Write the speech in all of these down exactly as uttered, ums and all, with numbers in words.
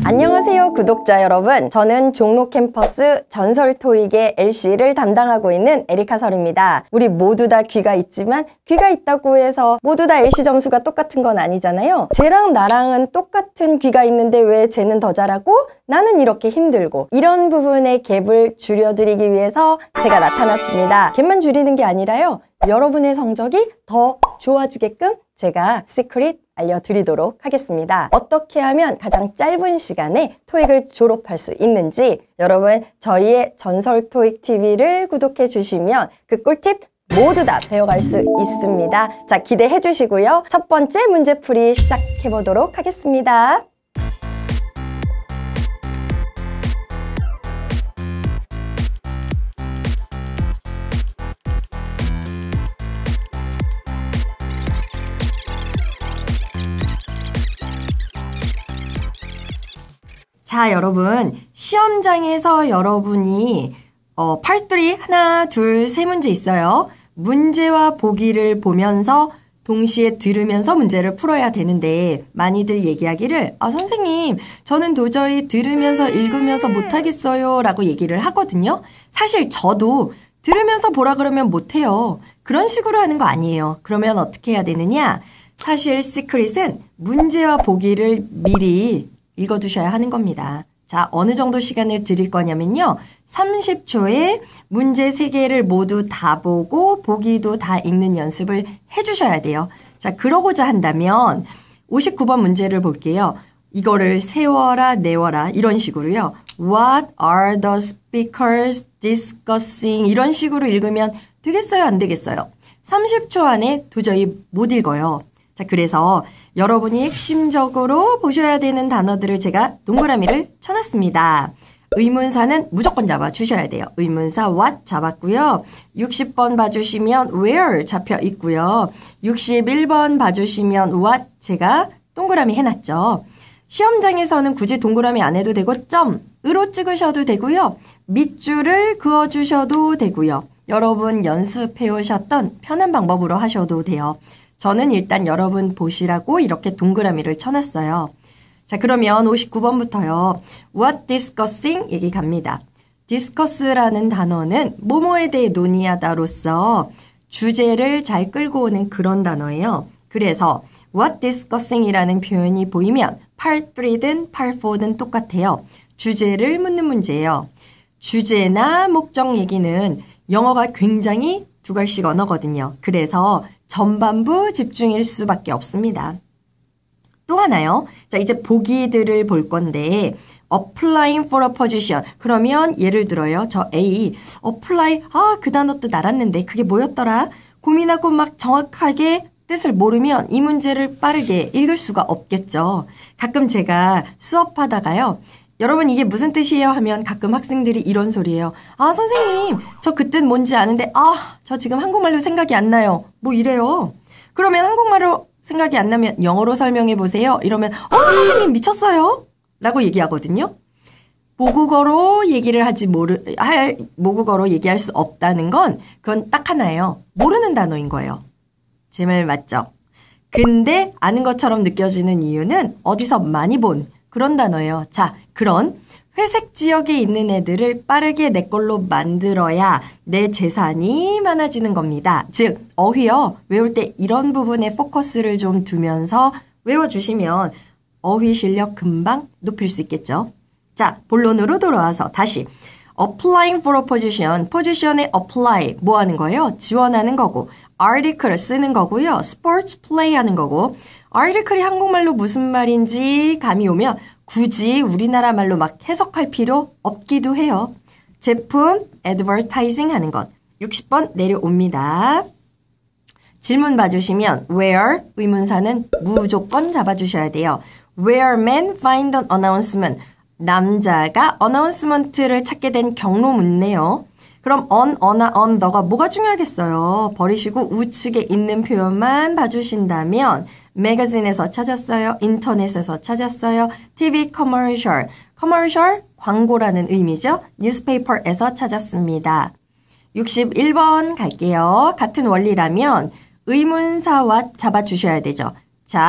안녕하세요 구독자 여러분, 저는 종로 캠퍼스 전설 토익의 엘씨를 담당하고 있는 에리카 설입니다. 우리 모두 다 귀가 있지만 귀가 있다고 해서 모두 다 엘씨 점수가 똑같은 건 아니잖아요. 쟤랑 나랑은 똑같은 귀가 있는데 왜 쟤는 더 잘하고 나는 이렇게 힘들고, 이런 부분의 갭을 줄여드리기 위해서 제가 나타났습니다. 갭만 줄이는 게 아니라요, 여러분의 성적이 더 좋아지게끔 제가 시크릿 알려드리도록 하겠습니다. 어떻게 하면 가장 짧은 시간에 토익을 졸업할 수 있는지, 여러분 저희의 전설 토익 티비를 구독해 주시면 그 꿀팁 모두 다 배워갈 수 있습니다. 자, 기대해 주시고요. 첫 번째 문제풀이 시작해 보도록 하겠습니다. 자, 여러분 시험장에서 여러분이 어, 팔뚜리 하나, 둘, 세 문제 있어요. 문제와 보기를 보면서 동시에 들으면서 문제를 풀어야 되는데, 많이들 얘기하기를 아 선생님 저는 도저히 들으면서 읽으면서 못하겠어요 라고 얘기를 하거든요. 사실 저도 들으면서 보라 그러면 못해요. 그런 식으로 하는 거 아니에요. 그러면 어떻게 해야 되느냐? 사실 시크릿은 문제와 보기를 미리 읽어두셔야 하는 겁니다. 자, 어느 정도 시간을 드릴 거냐면요, 삼십 초에 문제 세 개를 모두 다 보고 보기도 다 읽는 연습을 해주셔야 돼요. 자, 그러고자 한다면 오십구 번 문제를 볼게요. 이거를 세워라 내워라 이런 식으로요. What are the speakers discussing? 이런 식으로 읽으면 되겠어요? 안 되겠어요? 삼십 초 안에 도저히 못 읽어요. 자, 그래서 여러분이 핵심적으로 보셔야 되는 단어들을 제가 동그라미를 쳐놨습니다. 의문사는 무조건 잡아주셔야 돼요. 의문사 what 잡았고요. 육십 번 봐주시면 where 잡혀 있고요. 육십일 번 봐주시면 what 제가 동그라미 해놨죠. 시험장에서는 굳이 동그라미 안 해도 되고 점으로 찍으셔도 되고요. 밑줄을 그어주셔도 되고요. 여러분 연습해 오셨던 편한 방법으로 하셔도 돼요. 저는 일단 여러분 보시라고 이렇게 동그라미를 쳐놨어요. 자, 그러면 오십구 번부터요. What discussing? 얘기 갑니다. discuss라는 단어는 뭐뭐에 대해 논의하다로서 주제를 잘 끌고 오는 그런 단어예요. 그래서 what discussing 이라는 표현이 보이면 팔 삼든 팔 사든 똑같아요. 주제를 묻는 문제예요. 주제나 목적 얘기는 영어가 굉장히 두 갈씩 언어거든요. 그래서 전반부 집중일 수밖에 없습니다. 또 하나요. 자, 이제 보기들을 볼 건데 applying for a position. 그러면 예를 들어요. 저 A, apply, 아, 그 단어 뜻 알았는데 그게 뭐였더라? 고민하고 막 정확하게 뜻을 모르면 이 문제를 빠르게 읽을 수가 없겠죠. 가끔 제가 수업하다가요, 여러분 이게 무슨 뜻이에요? 하면 가끔 학생들이 이런 소리예요. 아 선생님 저 그 뜻 뭔지 아는데 아 저 지금 한국말로 생각이 안 나요. 뭐 이래요. 그러면 한국말로 생각이 안 나면 영어로 설명해 보세요. 이러면 어 선생님 미쳤어요? 라고 얘기하거든요. 모국어로 얘기를 하지 모르, 할, 모국어로 얘기할 수 없다는 건 그건 딱 하나예요. 모르는 단어인 거예요. 제 말 맞죠? 근데 아는 것처럼 느껴지는 이유는 어디서 많이 본 그런 단어예요. 자, 그런 회색 지역에 있는 애들을 빠르게 내 걸로 만들어야 내 재산이 많아지는 겁니다. 즉, 어휘요. 외울 때 이런 부분에 포커스를 좀 두면서 외워주시면 어휘 실력 금방 높일 수 있겠죠. 자, 본론으로 돌아와서 다시 applying for a position, 포지션에 apply 뭐 하는 거예요? 지원하는 거고, article 쓰는 거고요. sports play 하는 거고, article이 한국말로 무슨 말인지 감이 오면 굳이 우리나라 말로 막 해석할 필요 없기도 해요. 제품 advertising 하는 것. 육십 번 내려옵니다. 질문 봐주시면 where 의문사는 무조건 잡아주셔야 돼요. Where men find an announcement. 남자가 announcement를 찾게 된 경로문네요. 그럼 on, 어나 on, 너가 뭐가 중요하겠어요? 버리시고 우측에 있는 표현만 봐주신다면 매거진에서 찾았어요. 인터넷에서 찾았어요. 티비 커머셜. 커머셜 광고라는 의미죠. 뉴스페이퍼에서 찾았습니다. 육십일 번 갈게요. 같은 원리라면 의문사와 잡아주셔야 되죠. 자,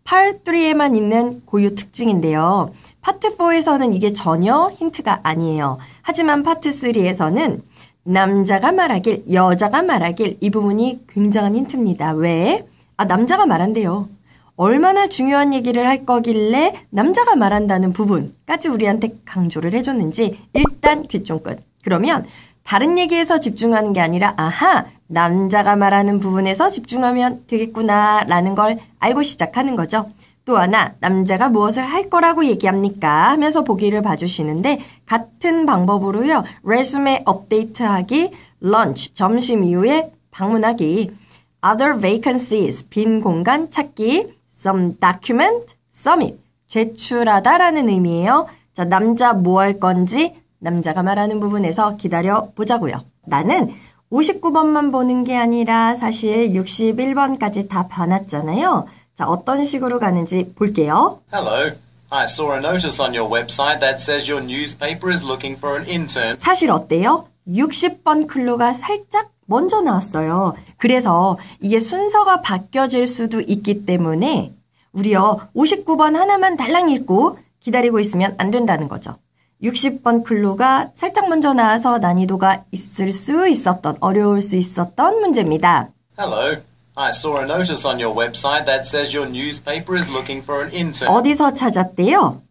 파트 삼에만 있는 고유 특징인데요. 파트 사에서는 이게 전혀 힌트가 아니에요. 하지만 파트 삼에서는 남자가 말하길, 여자가 말하길 이 부분이 굉장한 힌트입니다. 왜? 아, 남자가 말한대요. 얼마나 중요한 얘기를 할 거길래 남자가 말한다는 부분까지 우리한테 강조를 해줬는지 일단 귀 쫑 끝. 그러면 다른 얘기에서 집중하는 게 아니라 아하, 남자가 말하는 부분에서 집중하면 되겠구나 라는 걸 알고 시작하는 거죠. 또 하나, 남자가 무엇을 할 거라고 얘기합니까? 하면서 보기를 봐주시는데 같은 방법으로요. 레sume 업데이트하기, lunch, 점심 이후에 방문하기, other vacancies, 빈 공간 찾기, some document, submit, 제출하다라는 의미예요. 자, 남자 뭐 할 건지 남자가 말하는 부분에서 기다려 보자고요. 나는 오십구 번만 보는 게 아니라 사실 육십일 번까지 다 봐놨잖아요. 자, 어떤 식으로 가는지 볼게요. Hello. I saw a notice on your website that says your newspaper is looking for an intern. 사실 어때요? 육십 번 클루가 살짝 먼저 나왔어요. 그래서 이게 순서가 바뀌어질 수도 있기 때문에 우리요 오십구 번 하나만 달랑 읽고 기다리고 있으면 안 된다는 거죠. 육십 번 클루가 살짝 먼저 나와서 난이도가 있을 수 있었던, 어려울 수 있었던 문제입니다. Hello. I saw a notice on your website that says your newspaper is looking for an intern. 어디서 찾았대요?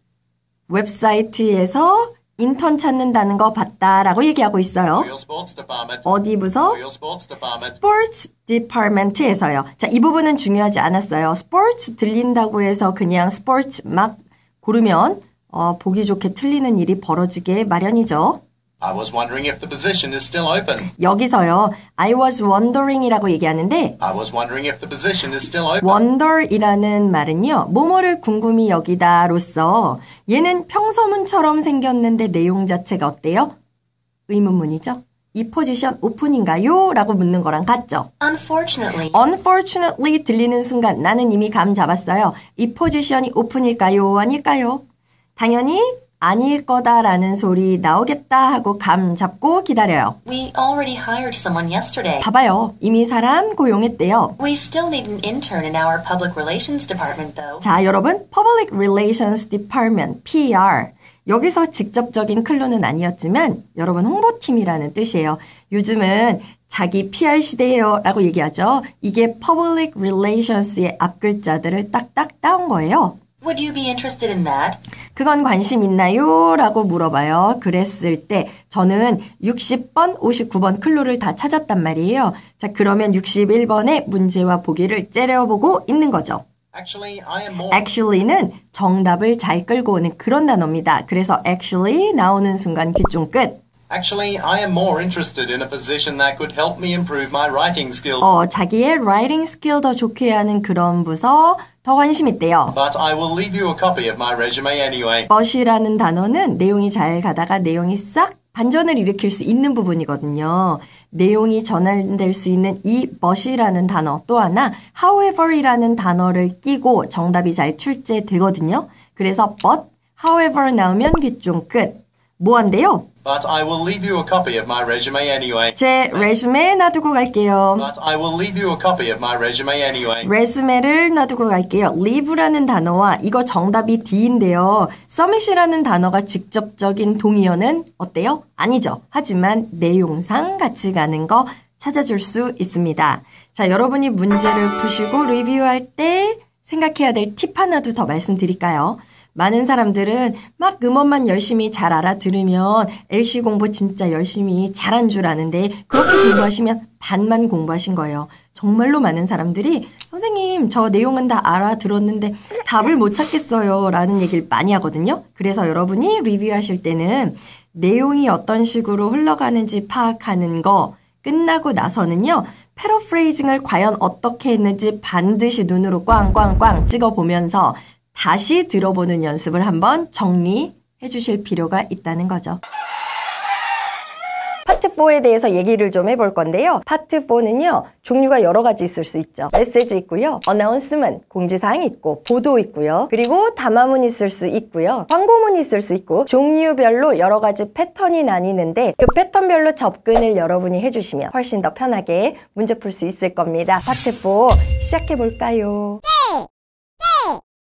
웹사이트에서 인턴 찾는다는 거 봤다라고 얘기하고 있어요. For your sports department. 어디 부서? For your sports department. 스포츠 디파트먼트에서요. 자, 이 부분은 중요하지 않았어요. 스포츠 들린다고 해서 그냥 스포츠 막 고르면 어, 보기 좋게 틀리는 일이 벌어지게 마련이죠. I was wondering if the position is still open. 여기서요. I was wondering이라고 얘기하는데 I was wondering if the position is still open. wonder이라는 말은요. 뭐뭐를 궁금히 여기다로서 얘는 평소문처럼 생겼는데 내용 자체가 어때요? 의문문이죠. 이 포지션 오픈인가요? 라고 묻는 거랑 같죠. Unfortunately. Unfortunately 들리는 순간 나는 이미 감 잡았어요. 이 포지션이 오픈일까요? 아닐까요? 당연히 아닐 거다라는 소리 나오겠다 하고 감 잡고 기다려요. We already hired someone yesterday. 봐봐요. 이미 사람 고용했대요. We still need an intern in our public relations department, though. 자, 여러분, Public Relations Department, 피알. 여기서 직접적인 클루는 아니었지만 여러분 홍보팀이라는 뜻이에요. 요즘은 자기 피알 시대예요 라고 얘기하죠. 이게 Public Relations의 앞글자들을 딱딱 따온 거예요. Would you be interested in that? 그건 관심 있나요? 라고 물어봐요. 그랬을 때 저는 육십 번, 오십구 번 클루를 다 찾았단 말이에요. 자, 그러면 육십일 번의 문제와 보기를 째려보고 있는 거죠. Actually, I am more. Actually는 정답을 잘 끌고 오는 그런 단어입니다. 그래서 actually 나오는 순간 귀좀 끝. Actually, I am more interested in a position that could help me improve my writing skills. 어, 자기의 writing skill 더 좋게 하는 그런 부서 더 관심 있대요. But I will leave you a copy of my resume anyway. but이라는 단어는 내용이 잘 가다가 내용이 싹 반전을 일으킬 수 있는 부분이거든요. 내용이 전환될 수 있는 이 but이라는 단어 또 하나 however이라는 단어를 끼고 정답이 잘 출제되거든요. 그래서 but, however 나오면 귀좀 끝. 뭐 한대요? But I will leave you a copy of my resume anyway. 제 레주메 놔두고 갈게요. But I will leave you a copy of my resume anyway. 레주메를 놔두고 갈게요. leave라는 단어와 이거 정답이 D인데요. submit이라는 단어가 직접적인 동의어는 어때요? 아니죠. 하지만 내용상 같이 가는 거 찾아줄 수 있습니다. 자, 여러분이 문제를 푸시고 리뷰할 때 생각해야 될 팁 하나도 더 말씀드릴까요? 많은 사람들은 막 음원만 열심히 잘 알아들으면 엘씨 공부 진짜 열심히 잘한 줄 아는데 그렇게 공부하시면 반만 공부하신 거예요. 정말로 많은 사람들이 선생님 저 내용은 다 알아들었는데 답을 못 찾겠어요 라는 얘기를 많이 하거든요. 그래서 여러분이 리뷰하실 때는 내용이 어떤 식으로 흘러가는지 파악하는 거 끝나고 나서는요. 패러프레이징을 과연 어떻게 했는지 반드시 눈으로 꽝꽝꽝 찍어보면서 다시 들어보는 연습을 한번 정리해 주실 필요가 있다는 거죠. 파트 사에 대해서 얘기를 좀 해볼 건데요. 파트 사는요. 종류가 여러 가지 있을 수 있죠. 메시지 있고요. 어나운스먼트, 공지사항 있고 보도 있고요. 그리고 담화문 있을 수 있고요. 광고문 있을 수 있고 종류별로 여러 가지 패턴이 나뉘는데 그 패턴별로 접근을 여러분이 해주시면 훨씬 더 편하게 문제 풀 수 있을 겁니다. 파트 사 시작해 볼까요?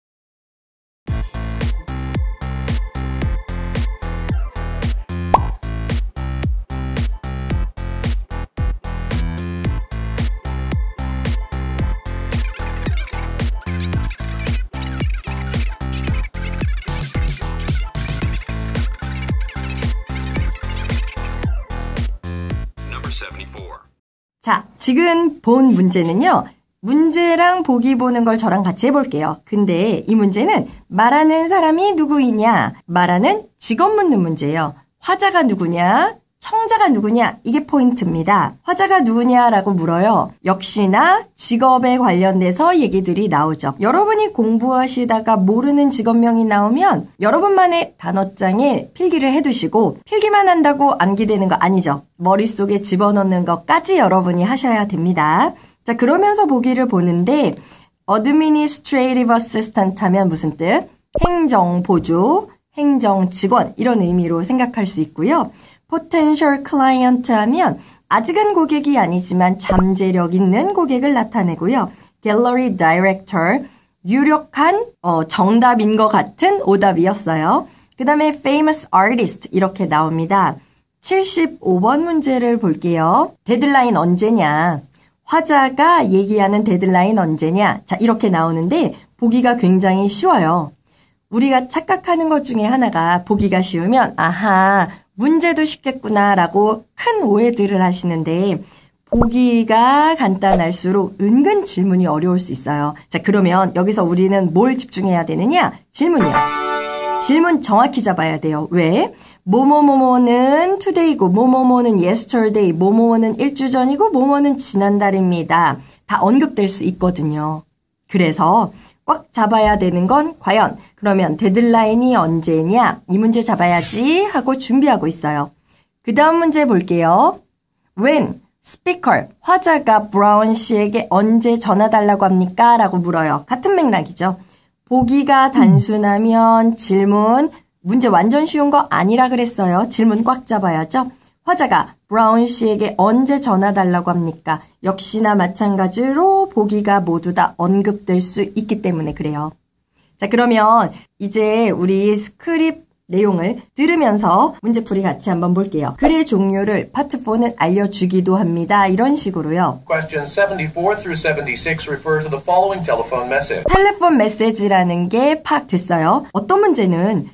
자, 지금 본 문제는요. 문제랑 보기 보는 걸 저랑 같이 해볼게요. 근데 이 문제는 말하는 사람이 누구이냐, 말하는 직업 묻는 문제예요. 화자가 누구냐, 청자가 누구냐, 이게 포인트입니다. 화자가 누구냐라고 물어요. 역시나 직업에 관련돼서 얘기들이 나오죠. 여러분이 공부하시다가 모르는 직업명이 나오면 여러분만의 단어장에 필기를 해두시고 필기만 한다고 암기되는 거 아니죠. 머릿속에 집어넣는 것까지 여러분이 하셔야 됩니다. 자, 그러면서 보기를 보는데 Administrative Assistant 하면 무슨 뜻? 행정보조, 행정직원 이런 의미로 생각할 수 있고요. Potential Client 하면 아직은 고객이 아니지만 잠재력 있는 고객을 나타내고요. Gallery Director, 유력한 어, 정답인 것 같은 오답이었어요. 그 다음에 Famous Artist 이렇게 나옵니다. 칠십오 번 문제를 볼게요. 데드라인 언제냐? 화자가 얘기하는 데드라인 언제냐? 자, 이렇게 나오는데 보기가 굉장히 쉬워요. 우리가 착각하는 것 중에 하나가 보기가 쉬우면 아하, 문제도 쉽겠구나라고 큰 오해들을 하시는데 보기가 간단할수록 은근 질문이 어려울 수 있어요. 자, 그러면 여기서 우리는 뭘 집중해야 되느냐? 질문이요. 질문 정확히 잡아야 돼요. 왜? 뭐뭐뭐뭐는 today고 뭐뭐뭐는 yesterday, 뭐뭐뭐는 일주 전이고 뭐뭐는 지난달입니다. 다 언급될 수 있거든요. 그래서 꽉 잡아야 되는 건 과연 그러면 데드라인이 언제냐? 이 문제 잡아야지 하고 준비하고 있어요. 그 다음 문제 볼게요. When speaker, 화자가 브라운 씨에게 언제 전화 달라고 합니까? 라고 물어요. 같은 맥락이죠. 보기가 단순하면 질문, 문제 완전 쉬운 거 아니라 그랬어요. 질문 꽉 잡아야죠. 화자가 브라운 씨에게 언제 전화 달라고 합니까? 역시나 마찬가지로 보기가 모두 다 언급될 수 있기 때문에 그래요. 자, 그러면 이제 우리 스크립 내용을 들으면서 문제풀이 같이 한번 볼게요. 글의 종류를 파트 사는 알려주기도 합니다. 이런 식으로요. Questions seventy-four through seventy-six refer to the following telephone message. 텔레폰 메시지라는 게 파악됐어요. 어떤 문제는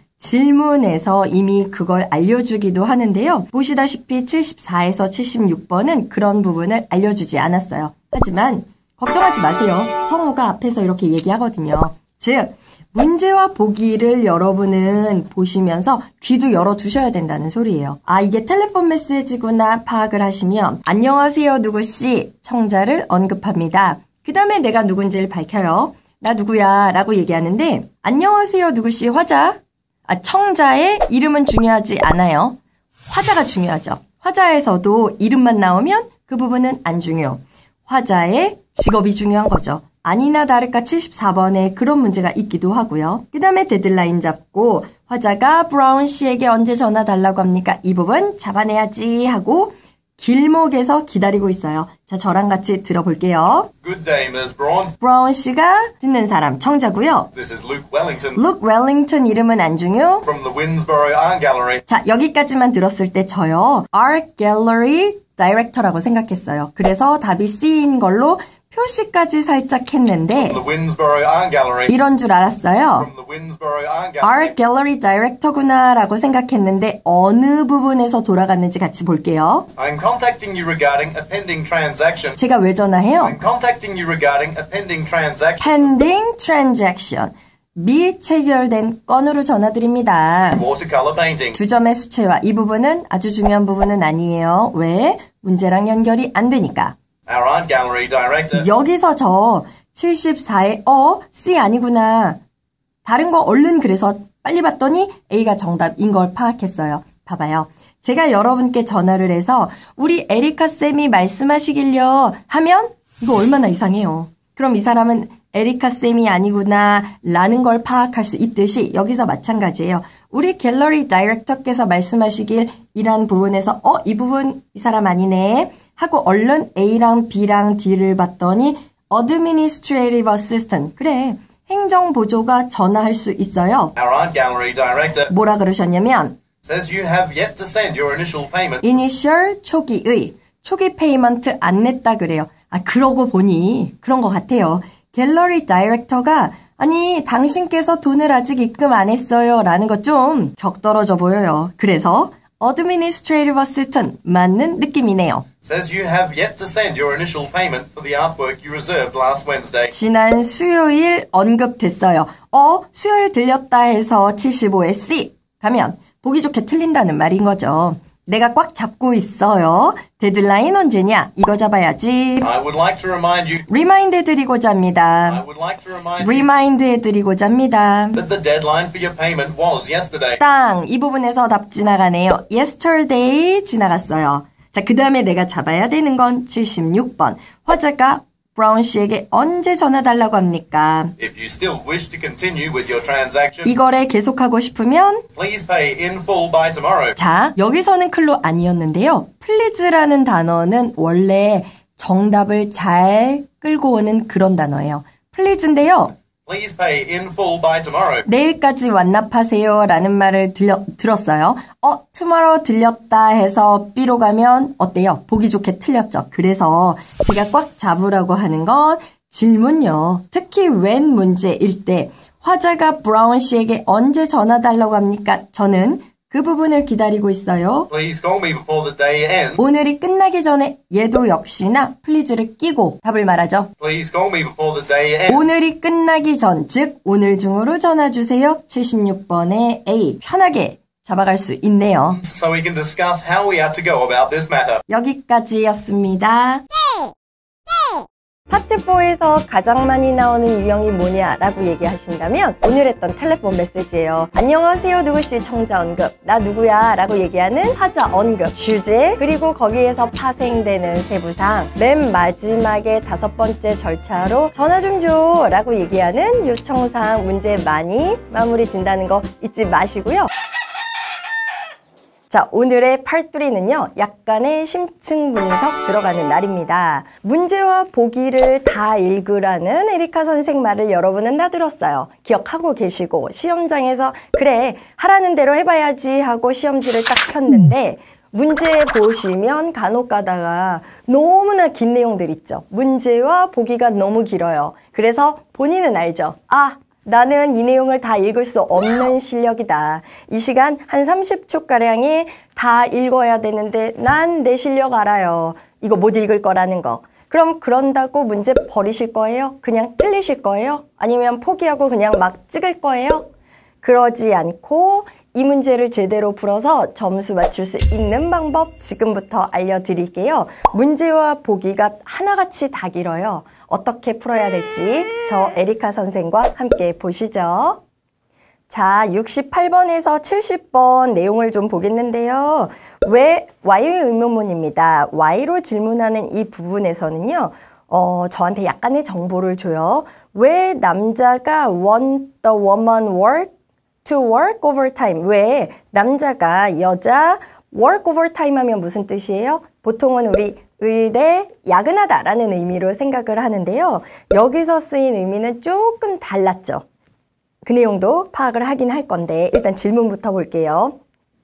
질문에서 이미 그걸 알려주기도 하는데요. 보시다시피 칠십사에서 칠십육 번은 그런 부분을 알려주지 않았어요. 하지만 걱정하지 마세요. 성우가 앞에서 이렇게 얘기하거든요. 즉, 문제와 보기를 여러분은 보시면서 귀도 열어두셔야 된다는 소리예요. 아, 이게 텔레폰 메시지구나 파악을 하시면 안녕하세요 누구씨 청자를 언급합니다. 그 다음에 내가 누군지를 밝혀요. 나 누구야 라고 얘기하는데 안녕하세요 누구씨 화자. 아, 청자의 이름은 중요하지 않아요. 화자가 중요하죠. 화자에서도 이름만 나오면 그 부분은 안 중요. 화자의 직업이 중요한 거죠. 아니나 다를까 칠십사 번에 그런 문제가 있기도 하고요. 그 다음에 데드라인 잡고 화자가 브라운 씨에게 언제 전화 달라고 합니까? 이 부분 잡아내야지 하고 길목에서 기다리고 있어요. 자, 저랑 같이 들어볼게요. Good day, Miz Braun. 브라운 씨가 듣는 사람 청자고요. This is Luke Wellington Luke Wellington 이름은 안 중요. from the Winsboro Art Gallery. 자, 여기까지만 들었을 때 저요. Art Gallery Director라고 생각했어요. 그래서 답이 C인 걸로 표시까지 살짝 했는데 The Winsboro Art Gallery. 이런 줄 알았어요. From the Winsboro Art Gallery. Art Gallery Director구나 라고 생각했는데 어느 부분에서 돌아갔는지 같이 볼게요. I'm contacting you regarding a pending transaction. 제가 왜 전화해요? I'm contacting you regarding a pending transaction. Pending Transaction. 미체결된 건으로 전화드립니다. Watercolor painting. 두 점의 수채화. 이 부분은 아주 중요한 부분은 아니에요. 왜? 문제랑 연결이 안 되니까. Our art gallery director. 여기서 저 칠십사에 어? C 아니구나. 다른 거 얼른 그래서 빨리 봤더니 A가 정답인 걸 파악했어요. 봐봐요. 제가 여러분께 전화를 해서 우리 에리카 쌤이 말씀하시길요 하면 이거 얼마나 이상해요. 그럼 이 사람은 에리카 쌤이 아니구나 라는 걸 파악할 수 있듯이 여기서 마찬가지예요. 우리 갤러리 다이렉터께서 말씀하시길 이란 부분에서 어? 이 부분 이 사람 아니네 하고 얼른 A랑 B랑 D를 봤더니 Administrative Assistant 그래 행정보조가 전화할 수 있어요. Our art gallery director 뭐라 그러셨냐면 says you have yet to send your initial payment. Initial 초기의 초기 페이먼트 안 냈다 그래요. 아 그러고 보니 그런 것 같아요. 갤러리 다이렉터가 아니 당신께서 돈을 아직 입금 안 했어요 라는 것 좀 격떨어져 보여요. 그래서 Administrative Assistant 맞는 느낌이네요. Says you have yet to send your initial payment for the artwork you reserved last Wednesday. 지난 수요일 언급됐어요. 어, 수요일 들렸다 해서 칠십오에 C 가면 보기 좋게 틀린다는 말인 거죠. 내가 꽉 잡고 있어요. 데드라인 언제냐? 이거 잡아야지. I would like to remind you. 리마인드 해드리고자 합니다. I would like to remind 리마인드 해드리고자 합니다. you that the deadline for your payment was yesterday. 땅! 이 부분에서 답 지나가네요. Yesterday 지나갔어요. 자, 그 다음에 내가 잡아야 되는 건 칠십육 번. 화자가 브라운 씨에게 언제 전화 달라고 합니까? If you still wish to continue with your transaction, 이 거래 계속하고 싶으면 please pay in full by tomorrow. 자, 여기서는 클로 아니었는데요. please라는 단어는 원래 정답을 잘 끌고 오는 그런 단어예요. please인데요. Please pay in full by tomorrow. 내일까지 완납하세요 라는 말을 들려, 들었어요. 어, tomorrow 들렸다 해서 B로 가면 어때요? 보기 좋게 틀렸죠. 그래서 제가 꽉 잡으라고 하는 건 질문요. 특히 when 문제일 때 화자가 브라운 씨에게 언제 전화 달라고 합니까? 저는 그 부분을 기다리고 있어요. Please call me before the day ends. 오늘이 끝나기 전에 얘도 역시나 please를 끼고 답을 말하죠. Please call me before the day ends. 오늘이 끝나기 전, 즉 오늘 중으로 전화 주세요. 칠십육 번에 A 편하게 잡아갈 수 있네요. So we can discuss how we are to go about this matter. 여기까지였습니다. 파트 사에서 가장 많이 나오는 유형이 뭐냐라고 얘기하신다면 오늘 했던 텔레폰 메시지예요. 안녕하세요 누구씨 청자 언급 나 누구야 라고 얘기하는 화자 언급 주제 그리고 거기에서 파생되는 세부사항 맨 마지막에 다섯 번째 절차로 전화 좀 줘 라고 얘기하는 요청사항 문제 많이 마무리 진다는 거 잊지 마시고요. 자, 오늘의 팔뚜리는요, 약간의 심층 분석 들어가는 날입니다. 문제와 보기를 다 읽으라는 에리카 선생 말을 여러분은 다 들었어요. 기억하고 계시고, 시험장에서 그래, 하라는 대로 해봐야지 하고 시험지를 딱 폈는데, 문제 보시면 간혹 가다가 너무나 긴 내용들 있죠. 문제와 보기가 너무 길어요. 그래서 본인은 알죠. 아, 나는 이 내용을 다 읽을 수 없는 실력이다. 이 시간 한 삼십 초가량이 다 읽어야 되는데 난 내 실력 알아요. 이거 못 읽을 거라는 거. 그럼 그런다고 문제 버리실 거예요? 그냥 틀리실 거예요? 아니면 포기하고 그냥 막 찍을 거예요? 그러지 않고 이 문제를 제대로 풀어서 점수 맞출 수 있는 방법 지금부터 알려드릴게요. 문제와 보기가 하나같이 다 길어요. 어떻게 풀어야 될지 저 에리카 선생과 함께 보시죠. 자, 육십팔 번에서 칠십 번 내용을 좀 보겠는데요. 왜 Y의 의문문입니다. Y로 질문하는 이 부분에서는요. 어, 저한테 약간의 정보를 줘요. 왜 남자가 want the woman work to work overtime? 왜 남자가 여자 work overtime 하면 무슨 뜻이에요? 보통은 우리 의뢰 야근하다라는 의미로 생각을 하는데요. 여기서 쓰인 의미는 조금 달랐죠. 그 내용도 파악을 하긴 할 건데 일단 질문부터 볼게요.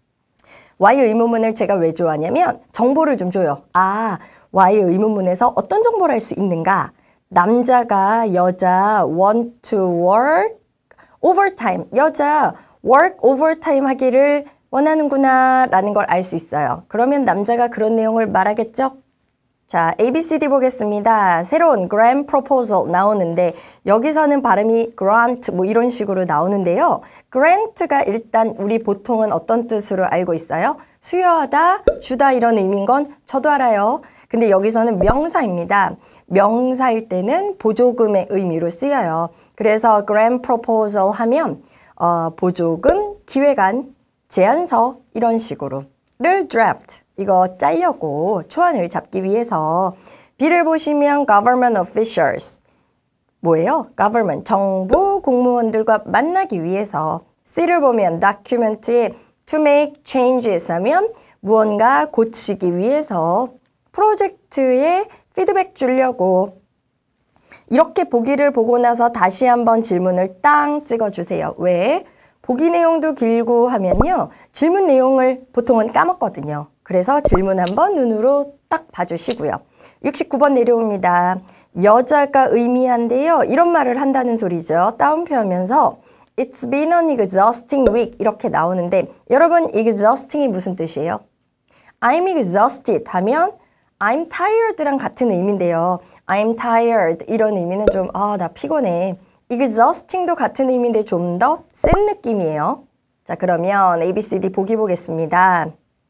Y의 의문문을 제가 왜 좋아하냐면 정보를 좀 줘요. 아, Y의 의문문에서 어떤 정보를 알 수 있는가? 남자가 여자 want to work overtime, 여자 work overtime 하기를 원하는구나 라는 걸 알 수 있어요. 그러면 남자가 그런 내용을 말하겠죠? 자, A, B, C, D 보겠습니다. 새로운 grant proposal 나오는데 여기서는 발음이 grant 뭐 이런 식으로 나오는데요. grant가 일단 우리 보통은 어떤 뜻으로 알고 있어요? 수여하다, 주다 이런 의미인 건 저도 알아요. 근데 여기서는 명사입니다. 명사일 때는 보조금의 의미로 쓰여요. 그래서 grant proposal 하면 어, 보조금, 기획안, 제안서 이런 식으로 를 draft 이거 짜려고 초안을 잡기 위해서 B를 보시면 government officials 뭐예요? government 정부 공무원들과 만나기 위해서 C를 보면 document에 to make changes 하면 무언가 고치기 위해서 프로젝트에 피드백 주려고 이렇게 보기를 보고 나서 다시 한번 질문을 땅 찍어주세요. 왜? 보기 내용도 길고 하면요. 질문 내용을 보통은 까먹거든요. 그래서 질문 한번 눈으로 딱 봐주시고요. 육십구 번 내려옵니다. 여자가 의미한데요. 이런 말을 한다는 소리죠. 따옴표 하면서 It's been an exhausting week 이렇게 나오는데 여러분 exhausting이 무슨 뜻이에요? I'm exhausted 하면 I'm tired랑 같은 의미인데요. I'm tired 이런 의미는 좀 아, 나 피곤해. exhausting도 같은 의미인데 좀 더 센 느낌이에요. 자, 그러면 A, B, C, D 보기 보겠습니다.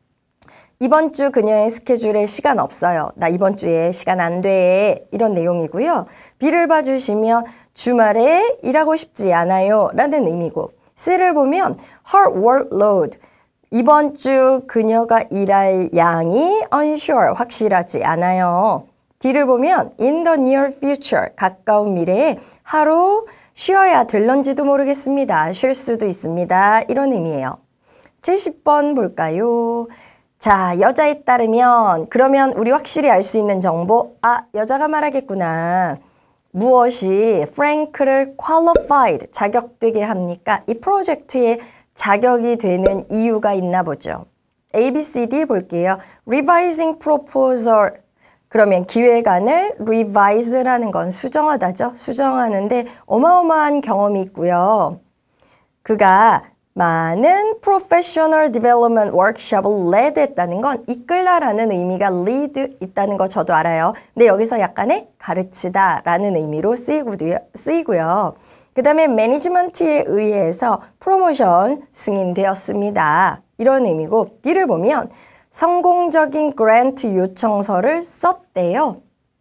이번 주 그녀의 스케줄에 시간 없어요. 나 이번 주에 시간 안 돼. 이런 내용이고요. B를 봐주시면 주말에 일하고 싶지 않아요. 라는 의미고 C를 보면 her workload. 이번 주 그녀가 일할 양이 unsure. 확실하지 않아요. D를 보면 in the near future. 가까운 미래에 하루 쉬어야 될런지도 모르겠습니다. 쉴 수도 있습니다. 이런 의미예요. 칠십 번 볼까요? 자, 여자에 따르면 그러면 우리 확실히 알 수 있는 정보 아, 여자가 말하겠구나. 무엇이 프랭크를 qualified, 자격되게 합니까? 이 프로젝트에 자격이 되는 이유가 있나 보죠. A, B, C, D 볼게요. revising proposal. 그러면 기획안을 revise라는 건 수정하다죠. 수정하는데 어마어마한 경험이 있고요. 그가 많은 professional development workshop을 lead 했다는 건 이끌다라는 의미가 lead 있다는 거 저도 알아요. 근데 여기서 약간의 가르치다라는 의미로 쓰이고요. 쓰이고요. 그 다음에 매니지먼트에 의해서 프로모션 승인되었습니다. 이런 의미고 D를 보면 성공적인 그랜트 요청서를 썼대요.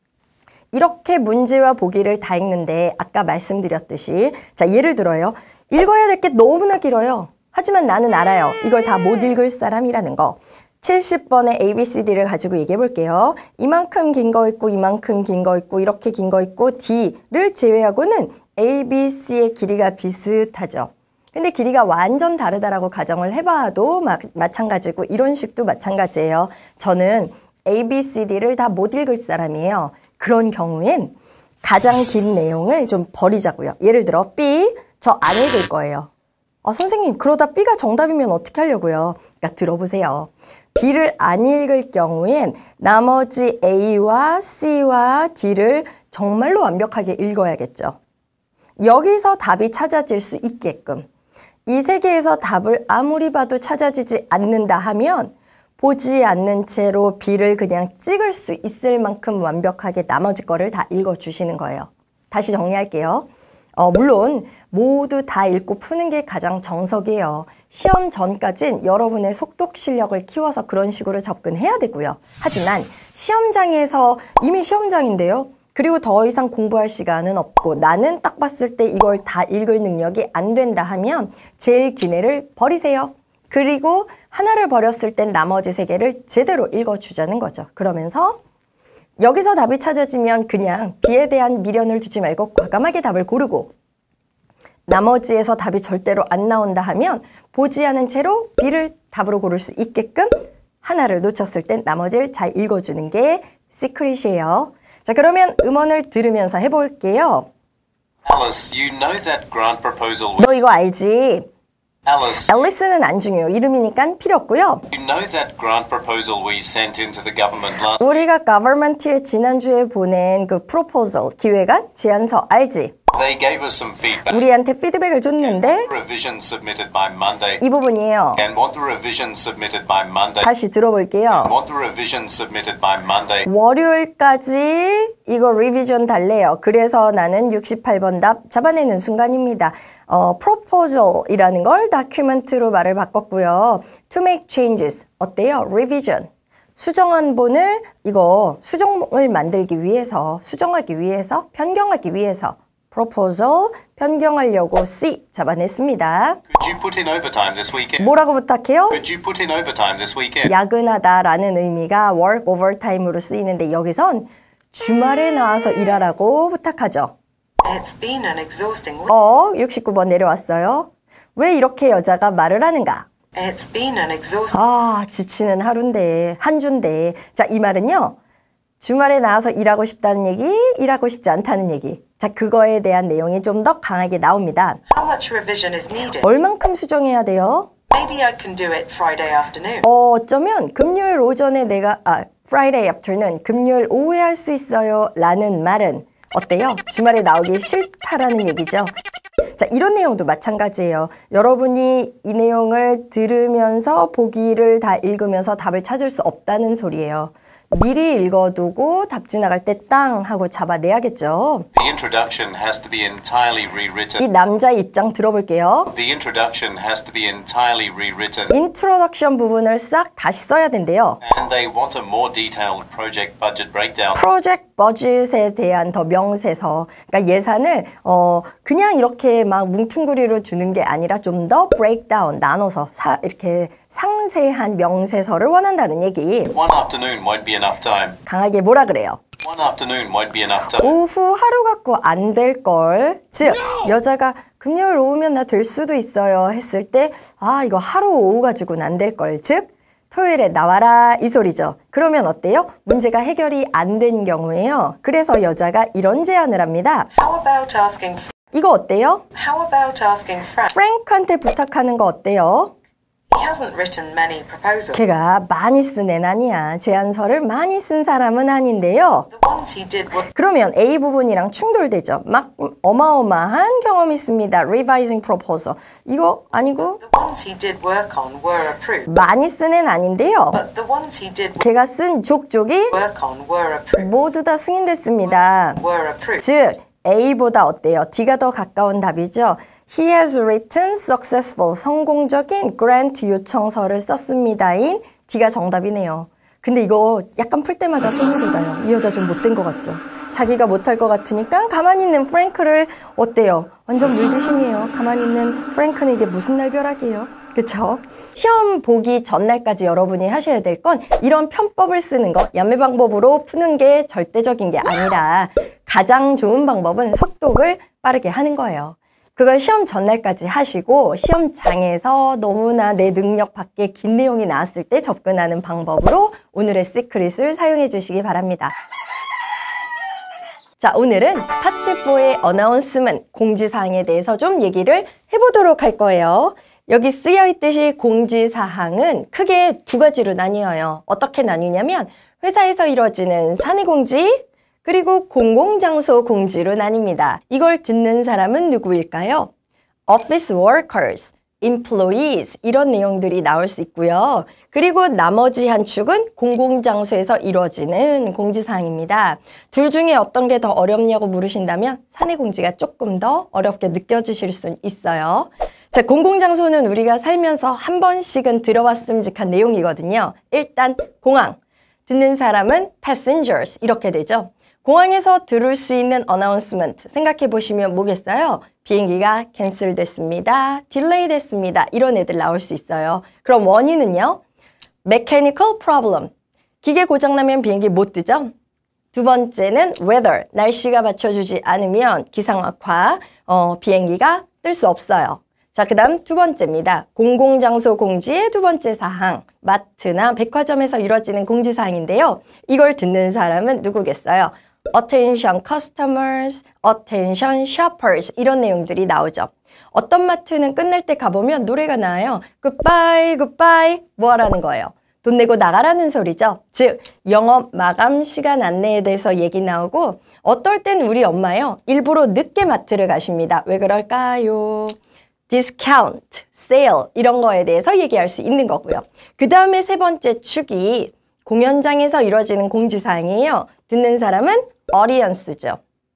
이렇게 문제와 보기를 다 읽는데 아까 말씀드렸듯이 자 예를 들어요. 읽어야 될 게 너무나 길어요. 하지만 나는 알아요. 이걸 다 못 읽을 사람이라는 거. 칠십 번의 A, B, C, D를 가지고 얘기해 볼게요. 이만큼 긴 거 있고 이만큼 긴 거 있고 이렇게 긴 거 있고 D를 제외하고는 A, B, C의 길이가 비슷하죠. 근데 길이가 완전 다르다라고 가정을 해봐도 마, 마찬가지고 이런 식도 마찬가지예요. 저는 A, B, C, D를 다 못 읽을 사람이에요. 그런 경우엔 가장 긴 내용을 좀 버리자고요. 예를 들어 B, 저 안 읽을 거예요. 아, 선생님 그러다 B가 정답이면 어떻게 하려고요? 그러니까 들어보세요. B를 안 읽을 경우엔 나머지 A와 C와 D를 정말로 완벽하게 읽어야겠죠. 여기서 답이 찾아질 수 있게끔 이 세 개에서 답을 아무리 봐도 찾아지지 않는다 하면 보지 않는 채로 B를 그냥 찍을 수 있을 만큼 완벽하게 나머지 거를 다 읽어주시는 거예요. 다시 정리할게요. 어, 물론 모두 다 읽고 푸는 게 가장 정석이에요. 시험 전까진 여러분의 속독 실력을 키워서 그런 식으로 접근해야 되고요. 하지만 시험장에서 이미 시험장인데요. 그리고 더 이상 공부할 시간은 없고 나는 딱 봤을 때 이걸 다 읽을 능력이 안 된다 하면 제일 긴 애를 버리세요. 그리고 하나를 버렸을 땐 나머지 세 개를 제대로 읽어주자는 거죠. 그러면서 여기서 답이 찾아지면 그냥 B에 대한 미련을 두지 말고 과감하게 답을 고르고 나머지에서 답이 절대로 안 나온다 하면 보지 않은 채로 B를 답으로 고를 수 있게끔 하나를 놓쳤을 땐 나머지를 잘 읽어주는 게 시크릿이에요. 자, 그러면 음원을 들으면서 해볼게요. Alice, you know that grant proposal. 너 이거 알지? Alice, 앨리스는 안 중요해요. 이름이니까 필요 없고요. you know that grant proposal we sent into the government last. 우리가 government에 지난주에 보낸 그 proposal, 기획안, 제안서 알지? They gave us some feedback. 우리한테 피드백을 줬는데 Revision submitted by Monday. 이 부분이에요. And want the revision submitted by Monday. 다시 들어볼게요. Want the revision submitted by Monday. 월요일까지 이거 리비전 달래요. 그래서 나는 육십팔 번 답 잡아내는 순간입니다. 어, proposal이라는 걸 다큐멘트로 말을 바꿨고요. To make changes. 어때요? revision. 수정안본을 이거 수정을 만들기 위해서, 수정하기 위해서, 변경하기 위해서 proposal, 변경하려고 C 잡아냈습니다. Could you put in overtime this weekend? 뭐라고 부탁해요? Could you put in overtime this weekend? 야근하다라는 의미가 work overtime으로 쓰이는데 여기선 주말에 나와서 일하라고 부탁하죠. It's been an exhausting week. 어, 육십구 번 내려왔어요. 왜 이렇게 여자가 말을 하는가? It's been an exhausting. 아, 지치는 하루인데, 한 주인데. 자, 이 말은요. 주말에 나와서 일하고 싶다는 얘기, 일하고 싶지 않다는 얘기. 자, 그거에 대한 내용이 좀 더 강하게 나옵니다. How much revision is needed? 얼만큼 수정해야 돼요? Maybe I can do it Friday afternoon. 어, 어쩌면 금요일 오전에 내가, 아, Friday afternoon, 금요일 오후에 할 수 있어요. 라는 말은 어때요? 주말에 나오기 싫다라는 얘기죠. 자, 이런 내용도 마찬가지예요. 여러분이 이 내용을 들으면서 보기를 다 읽으면서 답을 찾을 수 없다는 소리예요. 미리 읽어두고 답 지나갈 때 땅 하고 잡아내야겠죠. The introduction has to be entirely 이 rewritten. 남자의 입장 들어볼게요. The introduction has to be entirely rewritten. 인트로덕션 부분을 싹 다시 써야 된대요. And they want a more detailed project budget breakdown. 프로젝트 버짓에 대한 더 명세서, 그러니까 예산을 어 그냥 이렇게 막 뭉퉁구리로 주는 게 아니라 좀 더 브레이크다운, 나눠서 사, 이렇게 상세한 명세서를 원한다는 얘기. One afternoon won't be enough time. 강하게 뭐라 그래요? One afternoon won't be enough time. 오후 하루 갖고 안 될 걸. 즉 여자가 금요일 오후면 나 될 수도 있어요 했을 때 아 이거 하루 오후 가지고는 안 될 걸. 즉 토요일에 나와라 이 소리죠. 그러면 어때요? 문제가 해결이 안 된 경우에요. 그래서 여자가 이런 제안을 합니다. How about asking? 이거 어때요? How about asking Frank? 프랭크한테 부탁하는 거 어때요? He hasn't written many proposals. 걔가 많이 쓴 애는 아니야. 제안서를 많이 쓴 사람은 아닌데요. The ones he did were 그러면 A 부분이랑 충돌되죠. 막 어마어마한 경험이 있습니다. Revising proposal. 이거 아니고 the ones he did work on were approved. 많이 쓴 애는 아닌데요. But the ones he did 걔가 쓴 족족이 work on were approved. 모두 다 승인됐습니다. Were approved. 즉 A보다 어때요? D가 더 가까운 답이죠. He has written successful, 성공적인 grant 요청서를 썼습니다인 D가 정답이네요. 근데 이거 약간 풀 때마다 손이 돋아요. 이 여자 좀 못된 것 같죠? 자기가 못할 것 같으니까 가만히 있는 프랭크를 어때요? 완전 물귀신이에요. 가만히 있는 프랭크는 이게 무슨 날벼락이에요? 그쵸? 시험 보기 전날까지 여러분이 하셔야 될 건 이런 편법을 쓰는 거, 연매 방법으로 푸는 게 절대적인 게 아니라 가장 좋은 방법은 속독을 빠르게 하는 거예요. 그걸 시험 전날까지 하시고 시험장에서 너무나 내 능력 밖에 긴 내용이 나왔을 때 접근하는 방법으로 오늘의 시크릿을 사용해 주시기 바랍니다. 자, 오늘은 파트 사의 어나운스먼트, 공지사항에 대해서 좀 얘기를 해보도록 할 거예요. 여기 쓰여있듯이 공지사항은 크게 두 가지로 나뉘어요. 어떻게 나뉘냐면 회사에서 이루어지는 사내공지, 그리고 공공장소 공지로 나뉩니다. 이걸 듣는 사람은 누구일까요? Office workers, employees 이런 내용들이 나올 수 있고요. 그리고 나머지 한 축은 공공장소에서 이루어지는 공지사항입니다. 둘 중에 어떤 게 더 어렵냐고 물으신다면 사내공지가 조금 더 어렵게 느껴지실 수 있어요. 자, 공공장소는 우리가 살면서 한 번씩은 들어봤음직한 내용이거든요. 일단 공항, 듣는 사람은 passengers 이렇게 되죠. 공항에서 들을 수 있는 announcement 생각해 보시면 뭐겠어요? 비행기가 캔슬 됐습니다. 딜레이 됐습니다. 이런 애들 나올 수 있어요. 그럼 원인은요? mechanical problem. 기계 고장나면 비행기 못 뜨죠? 두 번째는 weather. 날씨가 받쳐주지 않으면 기상악화, 어, 비행기가 뜰 수 없어요. 자, 그 다음 두 번째입니다. 공공장소 공지의 두 번째 사항. 마트나 백화점에서 이루어지는 공지사항인데요. 이걸 듣는 사람은 누구겠어요? Attention customers, attention shoppers 이런 내용들이 나오죠. 어떤 마트는 끝날 때 가보면 노래가 나와요. Goodbye, goodbye 뭐 하라는 거예요? 돈 내고 나가라는 소리죠. 즉 영업 마감 시간 안내에 대해서 얘기 나오고 어떨 땐 우리 엄마요. 일부러 늦게 마트를 가십니다. 왜 그럴까요? discount, sale 이런 거에 대해서 얘기할 수 있는 거고요. 그 다음에 세 번째 축이 공연장에서 이루어지는 공지사항이에요. 듣는 사람은 audience죠.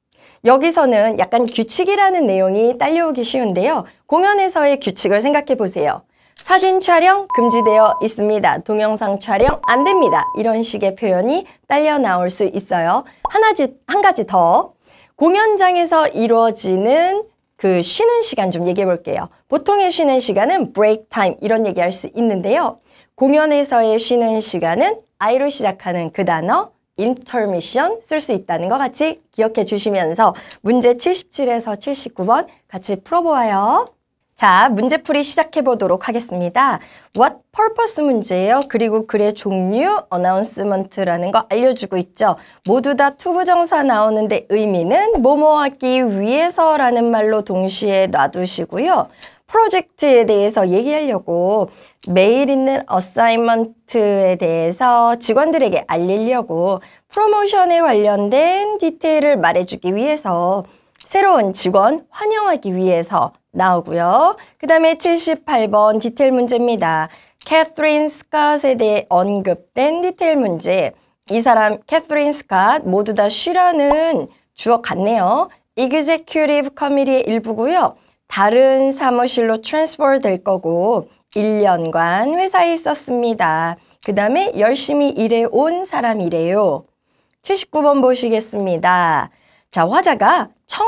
여기서는 약간 규칙이라는 내용이 딸려오기 쉬운데요. 공연에서의 규칙을 생각해 보세요. 사진 촬영 금지되어 있습니다. 동영상 촬영 안 됩니다. 이런 식의 표현이 딸려 나올 수 있어요. 하나지, 한 가지 더. 공연장에서 이루어지는 그 쉬는 시간 좀 얘기해 볼게요. 보통의 쉬는 시간은 break time 이런 얘기할 수 있는데요. 공연에서의 쉬는 시간은 I로 시작하는 그 단어 intermission 쓸 수 있다는 거 같이 기억해 주시면서 문제 칠십칠에서 칠십구 번 같이 풀어보아요. 자, 문제풀이 시작해 보도록 하겠습니다. What purpose 문제예요. 그리고 글의 종류, announcement라는 거 알려주고 있죠. 모두 다 투부정사 나오는데 의미는 뭐뭐 하기 위해서라는 말로 동시에 놔두시고요. 프로젝트에 대해서 얘기하려고 매일 있는 어사이먼트에 대해서 직원들에게 알리려고 프로모션에 관련된 디테일을 말해주기 위해서 새로운 직원 환영하기 위해서 나오고요. 그 다음에 칠십팔 번 디테일 문제입니다. 캐서린 스캇에 대해 언급된 디테일 문제. 이 사람 캐서린 스캇 모두 다 she라는 주어 같네요. Executive Committee의 일부고요. 다른 사무실로 트랜스퍼 될 거고 일 년간 회사에 있었습니다. 그 다음에 열심히 일해온 사람이래요. 칠십구 번 보시겠습니다. 자, 화자가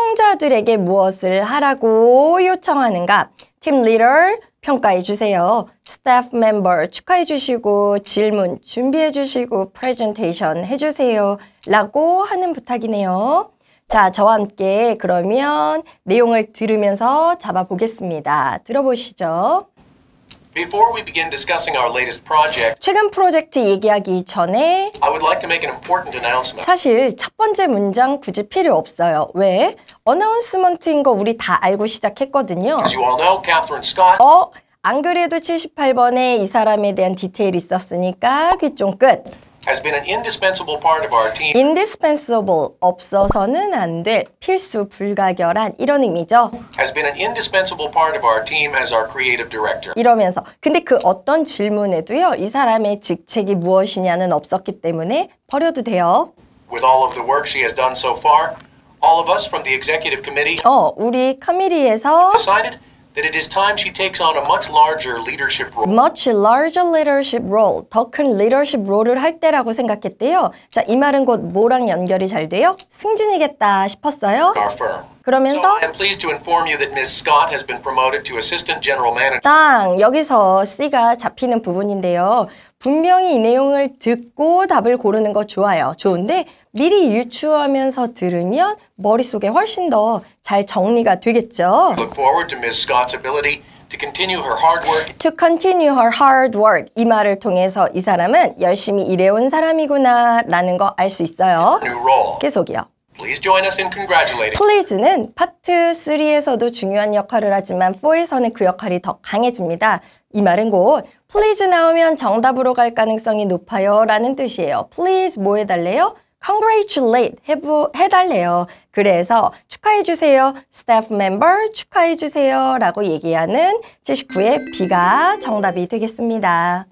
청자들에게 무엇을 하라고 요청하는가? 팀 리더 평가해 주세요. 스태프 멤버 축하해 주시고 질문 준비해 주시고 프레젠테이션 해 주세요. 라고 하는 부탁이네요. 자, 저와 함께 그러면 내용을 들으면서 잡아보겠습니다. 들어보시죠. Before we begin discussing our latest project, 최근 프로젝트 얘기하기 전에 I would like to make an important announcement. 사실 첫 번째 문장 굳이 필요 없어요. 왜? 어나운스먼트인 거 우리 다 알고 시작했거든요. As you all know, Catherine Scott 어? 안 그래도 칠십팔 번에 이 사람에 대한 디테일이 있었으니까 귀좀 끝. has been an indispensable part of our team. indispensable, 없어서는 안 될, 필수, 불가결한 이런 의미죠. has been an indispensable part of our team as our creative director. 이러면서 근데 그 어떤 질문에도요. 이 사람의 직책이 무엇이냐는 없었기 때문에 버려도 돼요. With all of the work she has done so far, all of us from the executive committee 어, 우리 커미리에서 decided that it is time she takes on a much larger leadership role. much larger leadership role, 더 큰 leadership role을 할 때라고 생각했대요. 자, 이 말은 곧 뭐랑 연결이 잘 돼요? 승진이겠다 싶었어요. in our firm. So 그러면서 I am pleased to inform you that Miz Scott has been promoted to assistant general manager. 땅! 여기서 C가 잡히는 부분인데요. 분명히 이 내용을 듣고 답을 고르는 거 좋아요. 좋은데 미리 유추하면서 들으면 머릿속에 훨씬 더 잘 정리가 되겠죠. I look forward to Miz Scott's ability to continue her hard work To continue her hard work. 이 말을 통해서 이 사람은 열심히 일해온 사람이구나 라는 거 알 수 있어요. new role. 계속이요. Please join us in congratulating. Please는 파트 삼에서도 중요한 역할을 하지만 사에서는 그 역할이 더 강해집니다. 이 말은 곧 Please 나오면 정답으로 갈 가능성이 높아요 라는 뜻이에요. Please 뭐 해달래요? Congratulate 해보, 해달래요. 그래서 축하해주세요. Staff member 축하해주세요 라고 얘기하는 칠십구의 B가 정답이 되겠습니다.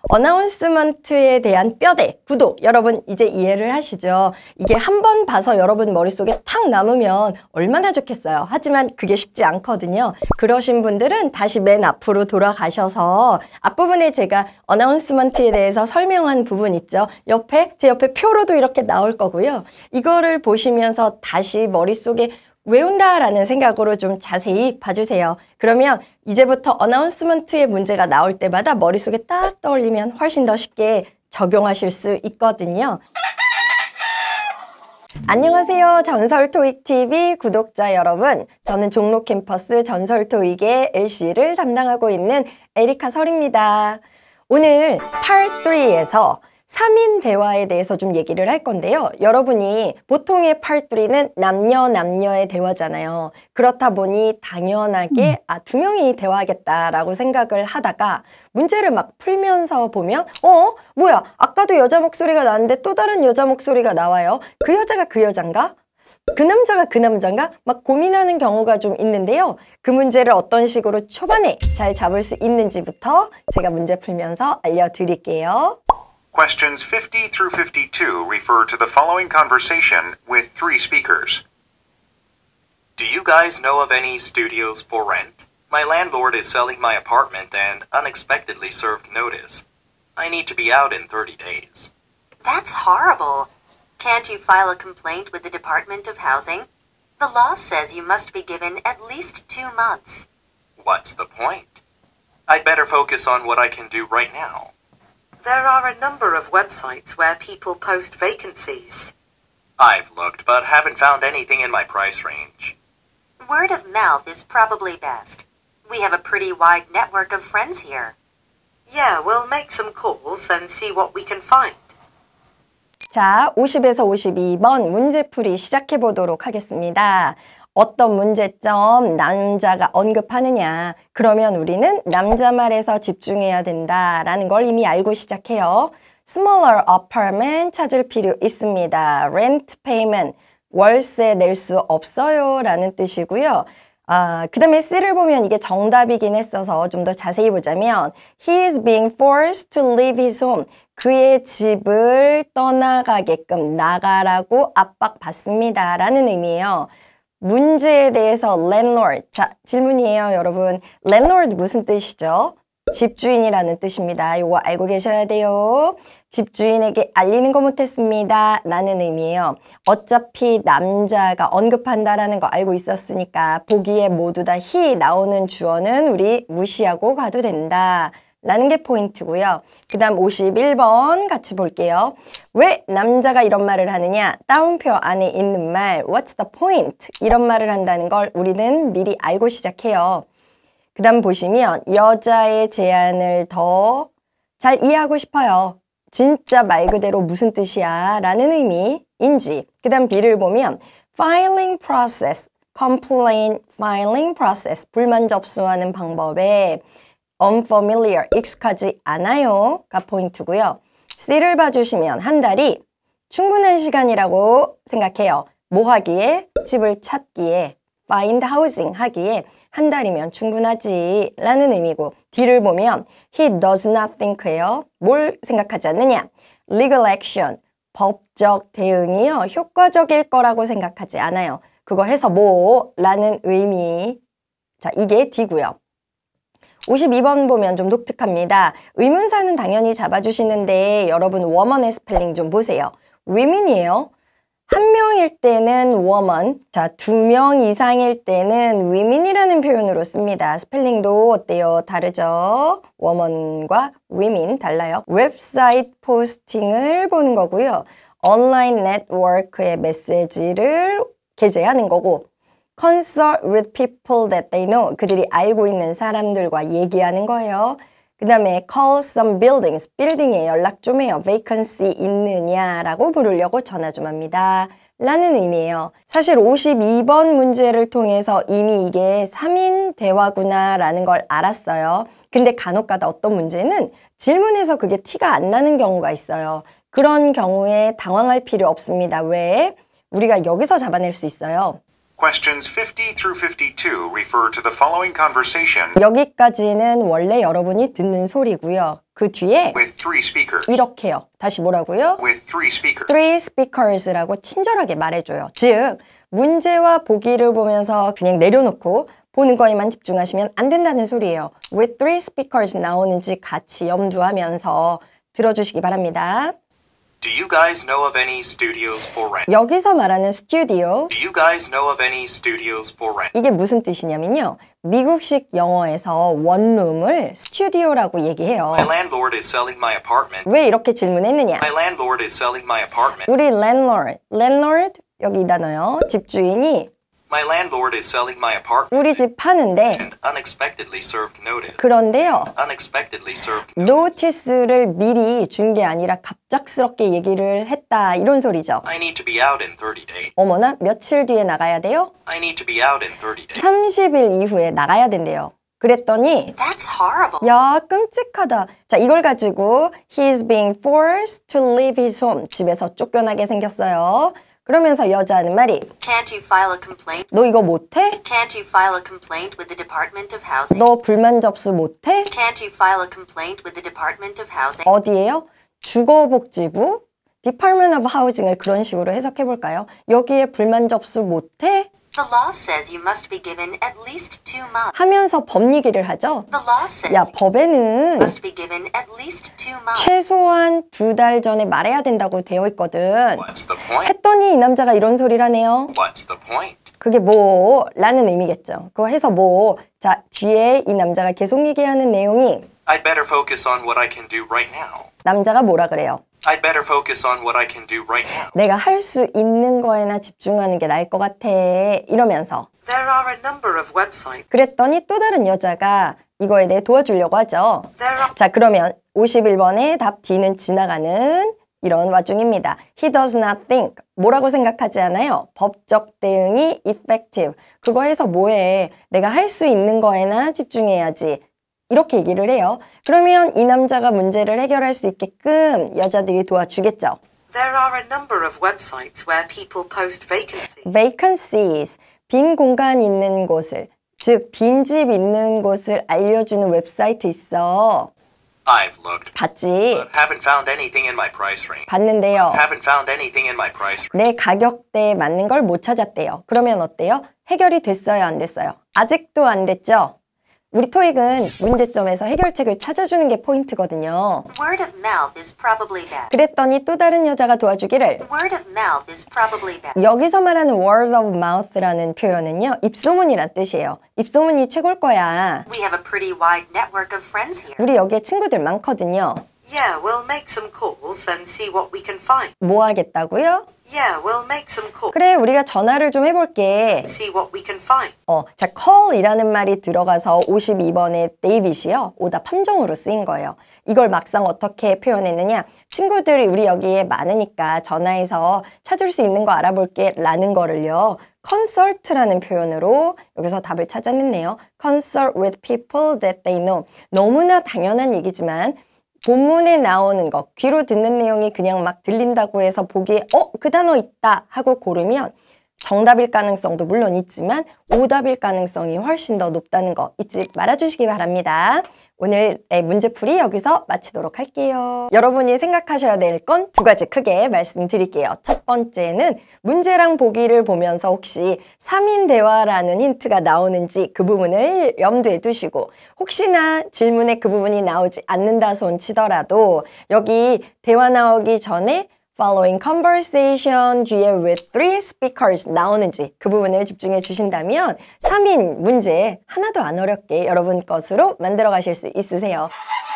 어나운스먼트에 대한 뼈대, 구도 여러분 이제 이해를 하시죠? 이게 한 번 봐서 여러분 머릿속에 탁 남으면 얼마나 좋겠어요. 하지만 그게 쉽지 않거든요. 그러신 분들은 다시 맨 앞으로 돌아가셔서 앞부분에 제가 어나운스먼트에 대해서 설명한 부분 있죠. 옆에 제 옆에 표로도 이렇게 나올 거고요. 이거를 보시면서 다시 머릿속에 외운다라는 생각으로 좀 자세히 봐주세요. 그러면 이제부터 어나운스먼트의 문제가 나올 때마다 머릿속에 딱 떠올리면 훨씬 더 쉽게 적용하실 수 있거든요. 안녕하세요. 전설토익티비 구독자 여러분. 저는 종로 캠퍼스 전설토익의 엘씨를 담당하고 있는 에리카 설입니다. 오늘 파트 삼에서 삼 인 대화에 대해서 좀 얘기를 할 건데요. 여러분이 보통의 파트 삼은 남녀 남녀의 대화잖아요. 그렇다 보니 당연하게 아, 두 명이 대화하겠다라고 생각을 하다가 문제를 막 풀면서 보면 어? 뭐야? 아까도 여자 목소리가 나왔는데 또 다른 여자 목소리가 나와요. 그 여자가 그 여잔가? 그 남자가 그 남잔가? 막 고민하는 경우가 좀 있는데요. 그 문제를 어떤 식으로 초반에 잘 잡을 수 있는지부터 제가 문제 풀면서 알려드릴게요. Questions fifty through fifty-two refer to the following conversation with three speakers. Do you guys know of any studios for rent? My landlord is selling my apartment and unexpectedly served notice. I need to be out in thirty days. That's horrible. Can't you file a complaint with the Department of Housing? The law says you must be given at least two months. What's the point? I'd better focus on what I can do right now. There are a number of websites where people post vacancies. I've looked, but haven't found anything in my price range. Word of mouth is probably best. We have a pretty wide network of friends here. Yeah, we'll make some calls and see what we can find. 자, 오십에서 오십이 번 문제풀이 시작해 보도록 하겠습니다. 어떤 문제점 남자가 언급하느냐. 그러면 우리는 남자 말에서 집중해야 된다라는 걸 이미 알고 시작해요. Smaller apartment 찾을 필요 있습니다. Rent payment, 월세 낼 수 없어요 라는 뜻이고요. 아, 그 다음에 C를 보면 이게 정답이긴 했어서 좀 더 자세히 보자면 He is being forced to leave his home. 그의 집을 떠나가게끔 나가라고 압박받습니다. 라는 의미예요. 문제에 대해서 landlord. 자, 질문이에요, 여러분. landlord 무슨 뜻이죠? 집주인이라는 뜻입니다. 이거 알고 계셔야 돼요. 집주인에게 알리는 거 못했습니다. 라는 의미예요. 어차피 남자가 언급한다라는 거 알고 있었으니까 보기에 모두 다 he 나오는 주어는 우리 무시하고 가도 된다. 라는 게 포인트고요. 그 다음 오십일 번 같이 볼게요. 왜 남자가 이런 말을 하느냐? 따옴표 안에 있는 말 What's the point? 이런 말을 한다는 걸 우리는 미리 알고 시작해요. 그 다음 보시면 여자의 제안을 더 잘 이해하고 싶어요. 진짜 말 그대로 무슨 뜻이야? 라는 의미인지. 그 다음 B를 보면 filing process, complaint filing process 불만 접수하는 방법에 unfamiliar, 익숙하지 않아요가 포인트고요. C를 봐주시면 한 달이 충분한 시간이라고 생각해요. 뭐 하기에? 집을 찾기에, find housing 하기에 한 달이면 충분하지 라는 의미고, D를 보면 he does not think예요. 뭘 생각하지 않느냐? legal action, 법적 대응이요. 효과적일 거라고 생각하지 않아요. 그거 해서 뭐? 라는 의미. 자, 이게 D고요. 오십이 번 보면 좀 독특합니다. 의문사는 당연히 잡아주시는데 여러분 woman의 스펠링 좀 보세요. women이에요. 한 명일 때는 woman, 자, 두 명 이상일 때는 women이라는 표현으로 씁니다. 스펠링도 어때요? 다르죠? woman과 women 달라요. 웹사이트 포스팅을 보는 거고요. 온라인 네트워크의 메시지를 게재하는 거고, consult with people that they know. 그들이 알고 있는 사람들과 얘기하는 거예요. 그 다음에 call some buildings. 빌딩에 연락 좀 해요. vacancy 있느냐라고 부르려고 전화 좀 합니다. 라는 의미예요. 사실 오십이 번 문제를 통해서 이미 이게 삼 인 대화구나 라는 걸 알았어요. 근데 간혹가다 어떤 문제는 질문에서 그게 티가 안 나는 경우가 있어요. 그런 경우에 당황할 필요 없습니다. 왜? 우리가 여기서 잡아낼 수 있어요. Questions fifty through fifty-two refer to the following conversation 여기까지는 원래 여러분이 듣는 소리고요. 그 뒤에 with three speakers. 이렇게요. 다시 뭐라고요? With three speakers. three speakers라고 친절하게 말해줘요. 즉, 문제와 보기를 보면서 그냥 내려놓고 보는 거에만 집중하시면 안 된다는 소리예요. with three speakers 나오는지 같이 염두하면서 들어주시기 바랍니다. Do you guys know of any studios for rent? 여기서 말하는 스튜디오, Do you guys know of any studios for rent? 이게 무슨 뜻이냐면요. 미국식 영어에서 원룸을 스튜디오라고 얘기해요. My landlord is selling my apartment. 왜 이렇게 질문했느냐? My landlord is selling my apartment. 우리 landlord, landlord 여기 이 단어요. 집주인이 My landlord is selling my apartment 우리 집 파는데 and unexpectedly served notice. 그런데요. Unexpectedly served notice. 노티스를 미리 준 게 아니라 갑작스럽게 얘기를 했다 이런 소리죠. I need to be out in thirty days. 어머나 며칠 뒤에 나가야 돼요? I need to be out in thirty days. 삼십 일 이후에 나가야 된대요. 그랬더니 That's horrible. 야 끔찍하다. 자 이걸 가지고 He's being forced to leave his home. 집에서 쫓겨나게 생겼어요. 그러면서 여자하는 말이 Can't you file a complaint? 너 이거 못해? Can't you file a complaint with the Department of Housing? 너 불만 접수 못해? Can't you file a complaint with the Department of Housing? 어디예요? 주거복지부? Department of Housing을 그런 식으로 해석해 볼까요? 여기에 불만 접수 못해? The law says you must be given at least two months. 하면서 법 얘기를 하죠. The law says 야 you 법에는 must be given at least two months. 최소한 두 달 전에 말해야 된다고 되어 있거든. What's the point? 했더니 이 남자가 이런 소리를 하네요. What's the point? 그게 뭐? 라는 의미겠죠. 그거 해서 뭐? 자, 뒤에 이 남자가 계속 얘기하는 내용이 I'd better focus on what I can do right now. 남자가 뭐라 그래요? I'd better focus on what I can do right now. 내가 할 수 있는 거에나 집중하는 게 나을 것 같아. 이러면서 There are a number of websites. 그랬더니 또 다른 여자가 이거에 대해 도와주려고 하죠. There are 자, 그러면 오십일 번의 답 D는 지나가는 이런 와중입니다. He does not think. 뭐라고 생각하지 않아요? 법적 대응이 effective. 그거 해서 뭐해? 내가 할 수 있는 거에나 집중해야지. 이렇게 얘기를 해요. 그러면 이 남자가 문제를 해결할 수 있게끔 여자들이 도와주겠죠. there are a number of websites where people post vacancies. vacancies, 빈 공간 있는 곳을, 즉 빈집 있는 곳을 알려주는 웹사이트 있어. I've looked, 봤지? but haven't found anything in my price range. 봤는데요. Haven't found anything in my price range. 내 가격대에 맞는 걸 못 찾았대요. 그러면 어때요? 해결이 됐어요, 안 됐어요? 아직도 안 됐죠? 우리 토익은 문제점에서 해결책을 찾아주는 게 포인트거든요. Word of mouth is probably best. 그랬더니 또 다른 여자가 도와주기를 Word of mouth is probably best. 여기서 말하는 word of mouth라는 표현은요. 입소문이란 뜻이에요. 입소문이 최고일 거야. We have a pretty wide network of friends here. 우리 여기에 친구들 많거든요. Yeah, we'll make some calls and see what we can find. 뭐 하겠다고요? Yeah, we'll make some calls. 그래, 우리가 전화를 좀 해볼게. See what we can find. 어, 자, call이라는 말이 들어가서 오십이 번에 데이빗이요. 오답 함정으로 쓰인 거예요. 이걸 막상 어떻게 표현했느냐. 친구들이 우리 여기에 많으니까 전화해서 찾을 수 있는 거 알아볼게 라는 거를요. consult라는 표현으로 여기서 답을 찾아냈네요. consult with people that they know. 너무나 당연한 얘기지만 본문에 나오는 거, 귀로 듣는 내용이 그냥 막 들린다고 해서 보기에 어? 그 단어 있다 하고 고르면 정답일 가능성도 물론 있지만 오답일 가능성이 훨씬 더 높다는 거 잊지 말아주시기 바랍니다. 오늘의 문제풀이 여기서 마치도록 할게요. 여러분이 생각하셔야 될 건 두 가지 크게 말씀드릴게요. 첫 번째는 문제랑 보기를 보면서 혹시 삼 인 대화라는 힌트가 나오는지 그 부분을 염두에 두시고 혹시나 질문에 그 부분이 나오지 않는다 손 치더라도 여기 대화 나오기 전에 Following conversation 뒤에 with three speakers 나오는지 그 부분을 집중해 주신다면 삼 인 문제 하나도 안 어렵게 여러분 것으로 만들어 가실 수 있으세요.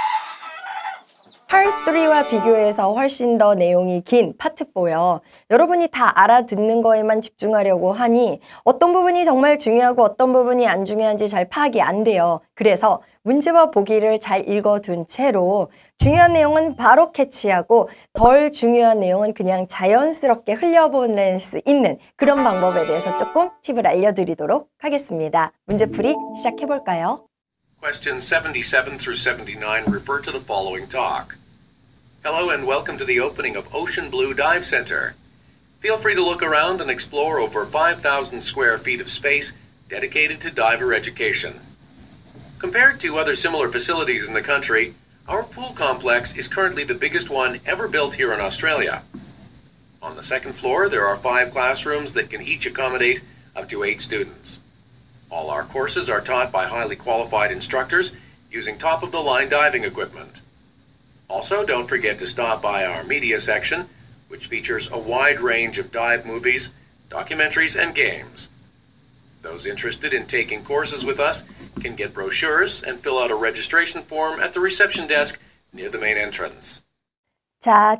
파트 삼과 비교해서 훨씬 더 내용이 긴 파트 사요. 여러분이 다 알아듣는 거에만 집중하려고 하니 어떤 부분이 정말 중요하고 어떤 부분이 안 중요한지 잘 파악이 안 돼요. 그래서 문제와 보기를 잘 읽어둔 채로 중요한 내용은 바로 캐치하고 덜 중요한 내용은 그냥 자연스럽게 흘려보낼 수 있는 그런 방법에 대해서 조금 팁을 알려드리도록 하겠습니다. 문제풀이 시작해볼까요? Questions seventy-seven through seventy-nine refer to the following talk. Hello and welcome to the opening of Ocean Blue Dive Center. Feel free to look around and explore over five thousand square feet of space dedicated to diver education. Compared to other similar facilities in the country, our pool complex is currently the biggest one ever built here in Australia. On the second floor, there are five classrooms that can each accommodate up to eight students. All our courses are taught by highly qualified instructors using top-of-the-line diving equipment. Also, don't forget to stop by our media section, which features a wide range of dive movies, documentaries, and games. Those interested in taking courses with us can get brochures and fill out a registration form at the reception desk near the main entrance. 자,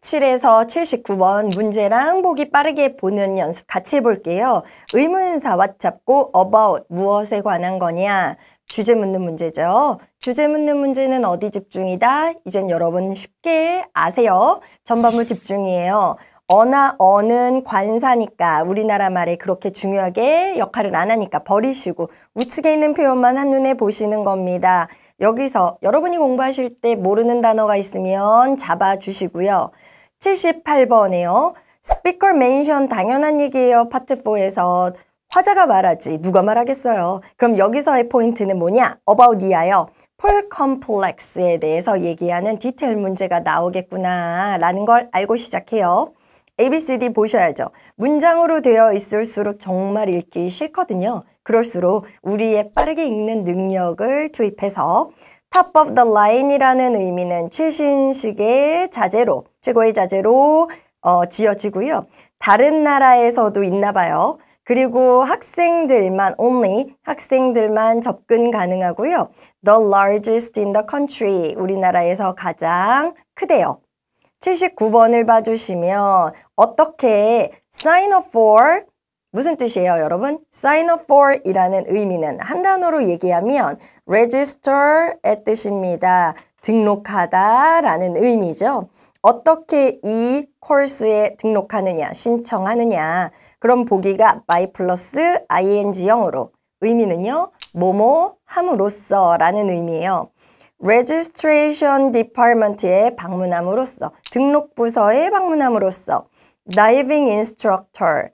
칠십칠에서 칠십구 번 문제랑 보기 빠르게 보는 연습 같이 해볼게요. 의문사 what 잡고 about 무엇에 관한 거냐 주제 묻는 문제죠. 주제 묻는 문제는 어디 집중이다? 이젠 여러분 쉽게 아세요. 전반부 집중이에요. 어나 어는 관사니까 우리나라 말에 그렇게 중요하게 역할을 안 하니까 버리시고 우측에 있는 표현만 한눈에 보시는 겁니다. 여기서 여러분이 공부하실 때 모르는 단어가 있으면 잡아주시고요. 칠십팔 번에요. 스피커 멘션 당연한 얘기예요. 파트 사에서 화자가 말하지 누가 말하겠어요. 그럼 여기서의 포인트는 뭐냐? about 이하여 풀 컴플렉스에 대해서 얘기하는 디테일 문제가 나오겠구나 라는 걸 알고 시작해요. A, B, C, D 보셔야죠. 문장으로 되어 있을수록 정말 읽기 싫거든요. 그럴수록 우리의 빠르게 읽는 능력을 투입해서 top of the line이라는 의미는 최신식의 자재로, 최고의 자재로 어, 지어지고요. 다른 나라에서도 있나 봐요. 그리고 학생들만, only 학생들만 접근 가능하고요. The largest in the country, 우리나라에서 가장 크대요. 칠십구 번을 봐주시면 어떻게 sign up for 무슨 뜻이에요, 여러분? sign up for 이라는 의미는 한 단어로 얘기하면 register의 뜻입니다. 등록하다 라는 의미죠. 어떻게 이 코र्스에 등록하느냐, 신청하느냐. 그럼 보기가 by 플러스 ing형으로 의미는요. 뭐뭐 함으로써 라는 의미예요. registration department에 방문함으로써, 등록부서에 방문함으로써, diving instructor,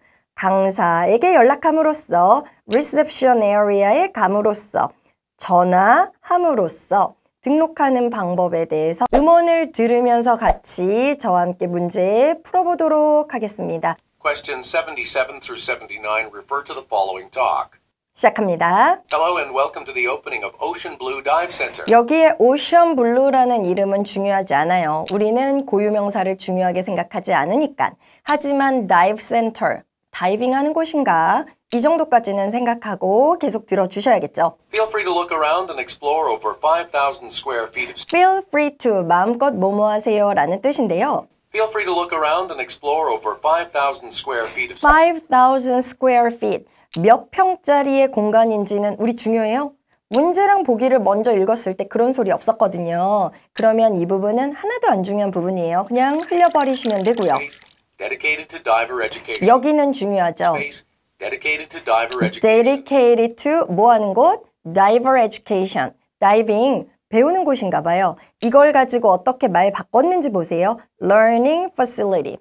강사에게 연락함으로써, reception area에 감으로써, 전화함으로써, 등록하는 방법에 대해서 음원을 들으면서 같이 저와 함께 문제 풀어보도록 하겠습니다. Questions seventy-seven through seventy-nine refer to the following talk. 시작합니다. Hello and welcome to the opening of Ocean Blue Dive Center. 여기에 오션 블루라는 이름은 중요하지 않아요. 우리는 고유명사를 중요하게 생각하지 않으니까. 하지만 다이브 센터, 다이빙하는 곳인가? 이 정도까지는 생각하고 계속 들어주셔야겠죠. Feel free to look around and explore over five thousand square feet of Feel free to, 마음껏 뭐뭐 하세요 라는 뜻인데요. Feel free to look around and explore over five thousand square feet of five thousand square feet. 몇 평짜리의 공간인지는 우리 중요해요. 문제랑 보기를 먼저 읽었을 때 그런 소리 없었거든요. 그러면 이 부분은 하나도 안 중요한 부분이에요. 그냥 흘려버리시면 되고요. space dedicated to diver education. 여기는 중요하죠. Space dedicated to diver education. Dedicated to 뭐 하는 곳? Diver education. 다이빙, 배우는 곳인가 봐요. 이걸 가지고 어떻게 말 바꿨는지 보세요. Learning facility.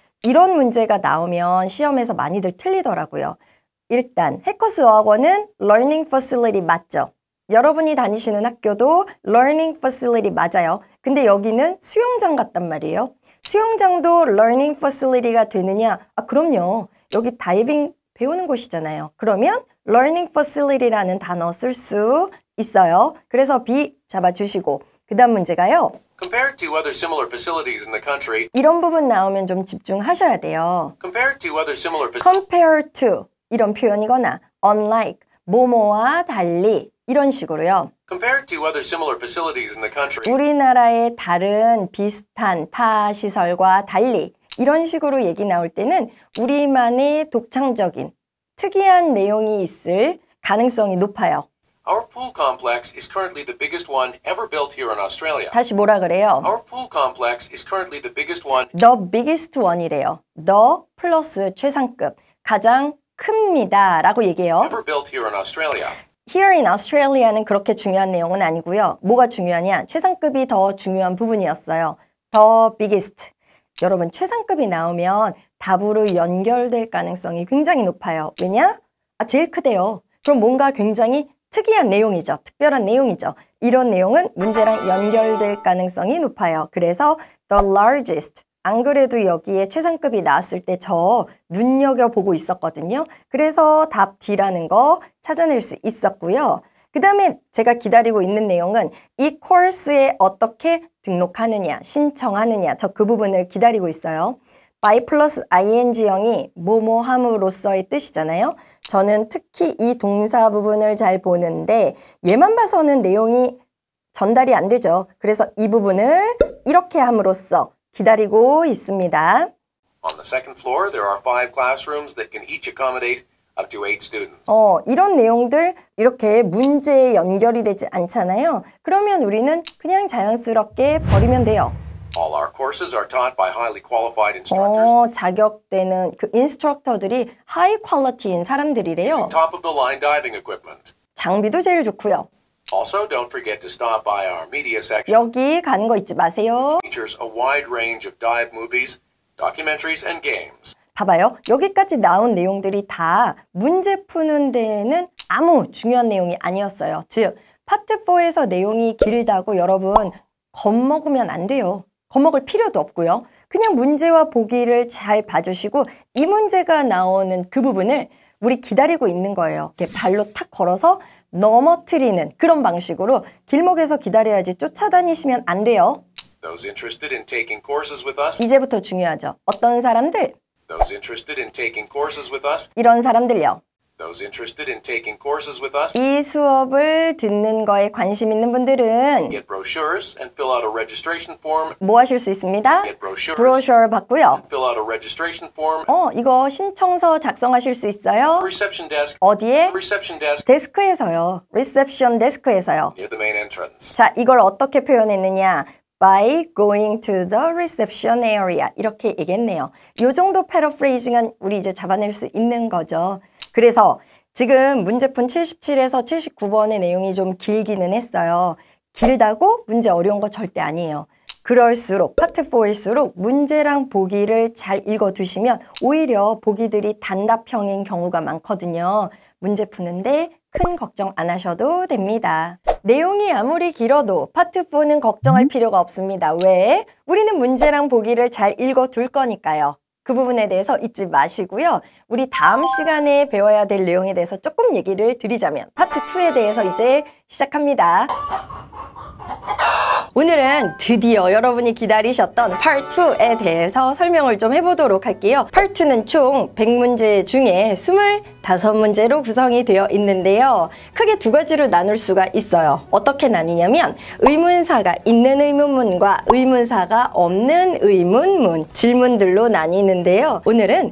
이런 문제가 나오면 시험에서 많이들 틀리더라고요. 일단 해커스 어학원은 Learning Facility 맞죠? 여러분이 다니시는 학교도 Learning Facility 맞아요. 근데 여기는 수영장 같단 말이에요. 수영장도 Learning Facility가 되느냐? 아, 그럼요. 여기 다이빙 배우는 곳이잖아요. 그러면 Learning Facility라는 단어 쓸 수 있어요. 그래서 B 잡아주시고 그 다음 문제가요. Compared to other similar facilities in the country. 이런 부분 나오면 좀 집중하셔야 돼요. Compared to other similar facilities. Compare to 이런 표현이거나 unlike, 뭐뭐와 달리 이런 식으로요. Compared to other similar facilities in the country. 우리나라의 다른 비슷한 타 시설과 달리 이런 식으로 얘기 나올 때는 우리만의 독창적인 특이한 내용이 있을 가능성이 높아요. Our pool complex is currently the biggest one ever built here in Australia. 다시 뭐라 그래요? Our pool complex is currently the biggest one. The biggest one이래요. The 플러스 최상급, 가장 큽니다 라고 얘기해요. Ever built here in Australia. Here in Australia는 그렇게 중요한 내용은 아니고요. 뭐가 중요하냐? 최상급이 더 중요한 부분이었어요. The biggest. 여러분 최상급이 나오면 답으로 연결될 가능성이 굉장히 높아요. 왜냐? 아, 제일 크대요. 그럼 뭔가 굉장히 특이한 내용이죠. 특별한 내용이죠. 이런 내용은 문제랑 연결될 가능성이 높아요. 그래서 the largest. 안 그래도 여기에 최상급이 나왔을 때 저 눈여겨보고 있었거든요. 그래서 답 D라는 거 찾아낼 수 있었고요. 그 다음에 제가 기다리고 있는 내용은 이 코र्스에 어떻게 등록하느냐, 신청하느냐, 저 그 부분을 기다리고 있어요. by 플러스 ing형이 뭐뭐함으로써의 뜻이잖아요. 저는 특히 이 동사 부분을 잘 보는데 얘만 봐서는 내용이 전달이 안 되죠. 그래서 이 부분을 이렇게 함으로써 기다리고 있습니다. On the second floor, there are five classrooms that can each accommodate up to eight students. 어, 이런 내용들 이렇게 문제에 연결이 되지 않잖아요. 그러면 우리는 그냥 자연스럽게 버리면 돼요. All our courses are taught by highly qualified instructors. 어, 자격되는 그 인스트럭터들이 하이 퀄리티인 사람들이래요. Top of the line diving equipment. 장비도 제일 좋고요. Also, don't forget to stop by our media section. 여기 가는 거 잊지 마세요. Features a wide range of dive movies, documentaries, and games. 봐봐요. 여기까지 나온 내용들이 다 문제 푸는 데에는 아무 중요한 내용이 아니었어요. 즉, 파트 사에서 내용이 길다고 여러분 겁먹으면 안 돼요. 겁먹을 필요도 없고요. 그냥 문제와 보기를 잘 봐주시고 이 문제가 나오는 그 부분을 우리 기다리고 있는 거예요. 이렇게 발로 탁 걸어서 넘어뜨리는 그런 방식으로 길목에서 기다려야지 쫓아다니시면 안 돼요. Those interested in taking courses with us. 이제부터 중요하죠. 어떤 사람들? Those interested in taking courses with us. 이런 사람들요. Those interested in taking courses with us. 이 수업을 듣는 거에 관심 있는 분들은 Get brochures and fill out a registration form. 뭐 하실 수 있습니다? Get brochures. 브로셔 받고요. Fill out a registration form. 어, 이거 신청서 작성하실 수 있어요? Reception desk. 어디에? Reception desk. 데스크에서요. 리셉션 데스크에서요. Near the main entrance. 자, 이걸 어떻게 표현했느냐? By going to the reception area. 이렇게 얘기했네요. 이 정도 패러프레이징은 우리 이제 잡아낼 수 있는 거죠. 그래서 지금 문제푼 칠십칠에서 칠십구 번의 내용이 좀 길기는 했어요. 길다고 문제 어려운 거 절대 아니에요. 그럴수록 파트 사일수록 문제랑 보기를 잘 읽어두시면 오히려 보기들이 단답형인 경우가 많거든요. 문제 푸는데 큰 걱정 안 하셔도 됩니다. 내용이 아무리 길어도 파트 사는 걱정할 필요가 없습니다. 왜? 우리는 문제랑 보기를 잘 읽어둘 거니까요. 그 부분에 대해서 잊지 마시고요. 우리 다음 시간에 배워야 될 내용에 대해서 조금 얘기를 드리자면 파트 이에 대해서 이제 시작합니다. 오늘은 드디어 여러분이 기다리셨던 파트 이에 대해서 설명을 좀 해보도록 할게요. 파트 이는 총 백 문제 중에 이십오 문제로 구성이 되어 있는데요. 크게 두 가지로 나눌 수가 있어요. 어떻게 나뉘냐면 의문사가 있는 의문문과 의문사가 없는 의문문 질문들로 나뉘는데요. 오늘은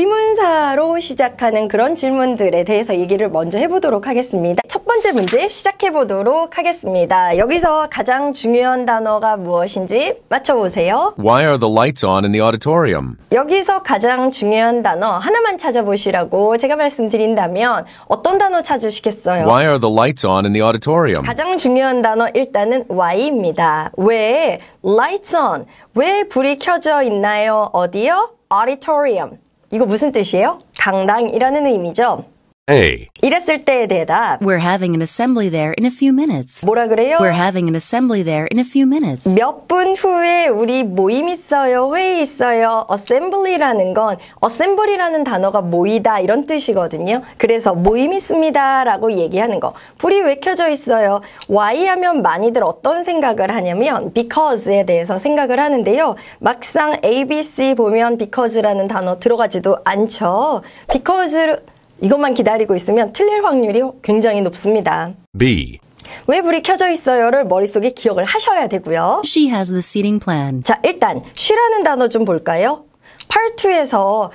의문사로 시작하는 그런 질문들에 대해서 얘기를 먼저 해보도록 하겠습니다. 첫 번째 문제 시작해보도록 하겠습니다. 여기서 가장 중요한 단어가 무엇인지 맞춰보세요. Why are the lights on in the auditorium? 여기서 가장 중요한 단어 하나만 찾아보시라고 제가 말씀드린다면 어떤 단어 찾으시겠어요? Why are the lights on in the auditorium? 가장 중요한 단어 일단은 why입니다. 왜? lights on. 왜 불이 켜져 있나요? 어디요? auditorium. 이거 무슨 뜻이에요? 강당이라는 의미죠. A. 이랬을 때의 대답. We're having an assembly there in a few minutes. 뭐라 그래요? We're having an assembly there in a few minutes. 몇 분 후에 우리 모임 있어요, 회의 있어요. assembly라는 건 assembly라는 단어가 모이다 이런 뜻이거든요. 그래서 모임 있습니다 라고 얘기하는 거. 불이 왜 켜져 있어요? Why 하면 많이들 어떤 생각을 하냐면 because에 대해서 생각을 하는데요. 막상 A, B, C 보면 because라는 단어 들어가지도 않죠. because 이것만 기다리고 있으면 틀릴 확률이 굉장히 높습니다. B. 왜 불이 켜져 있어요를 머릿속에 기억을 하셔야 되고요. She has the seating plan. 자, 일단 she라는 단어 좀 볼까요? 파트 이에서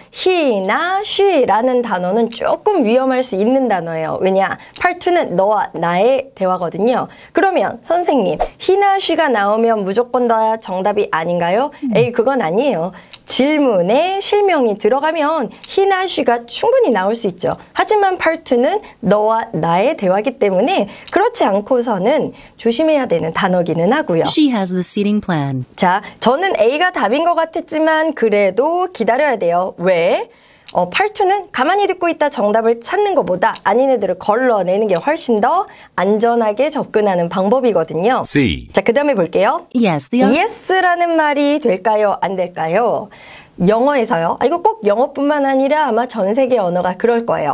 he나 she라는 단어는 조금 위험할 수 있는 단어예요. 왜냐? 파트 이는 너와 나의 대화거든요. 그러면 선생님, he나 she가 나오면 무조건 다 정답이 아닌가요? 음. 에이, 그건 아니에요. 질문에 실명이 들어가면 he나 she가 충분히 나올 수 있죠. 하지만 파트 이는 너와 나의 대화이기 때문에 그렇지 않고서는 조심해야 되는 단어기는 하고요. She has the seating plan. 자, 저는 A가 답인 것 같았지만 그래도 기다려야 돼요. 왜? 어, 파트 이는 가만히 듣고 있다 정답을 찾는 것보다 아닌 애들을 걸러내는 게 훨씬 더 안전하게 접근하는 방법이거든요. C. 자, 그 다음에 볼게요. Yes, the Yes라는 말이 될까요? 안 될까요? 영어에서요. 아, 이거 꼭 영어뿐만 아니라 아마 전 세계 언어가 그럴 거예요.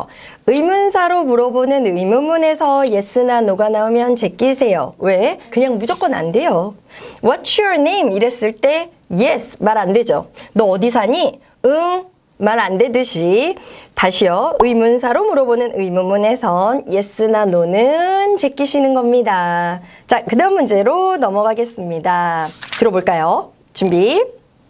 의문사로 물어보는 의문문에서 yes나 no가 나오면 제끼세요. 왜? 그냥 무조건 안 돼요. What's your name? 이랬을 때 yes 말 안 되죠. 너 어디 사니? 응 말 안 되듯이 다시요. 의문사로 물어보는 의문문에선 yes나 no는 제끼시는 겁니다. 자, 그 다음 문제로 넘어가겠습니다. 들어볼까요? 준비.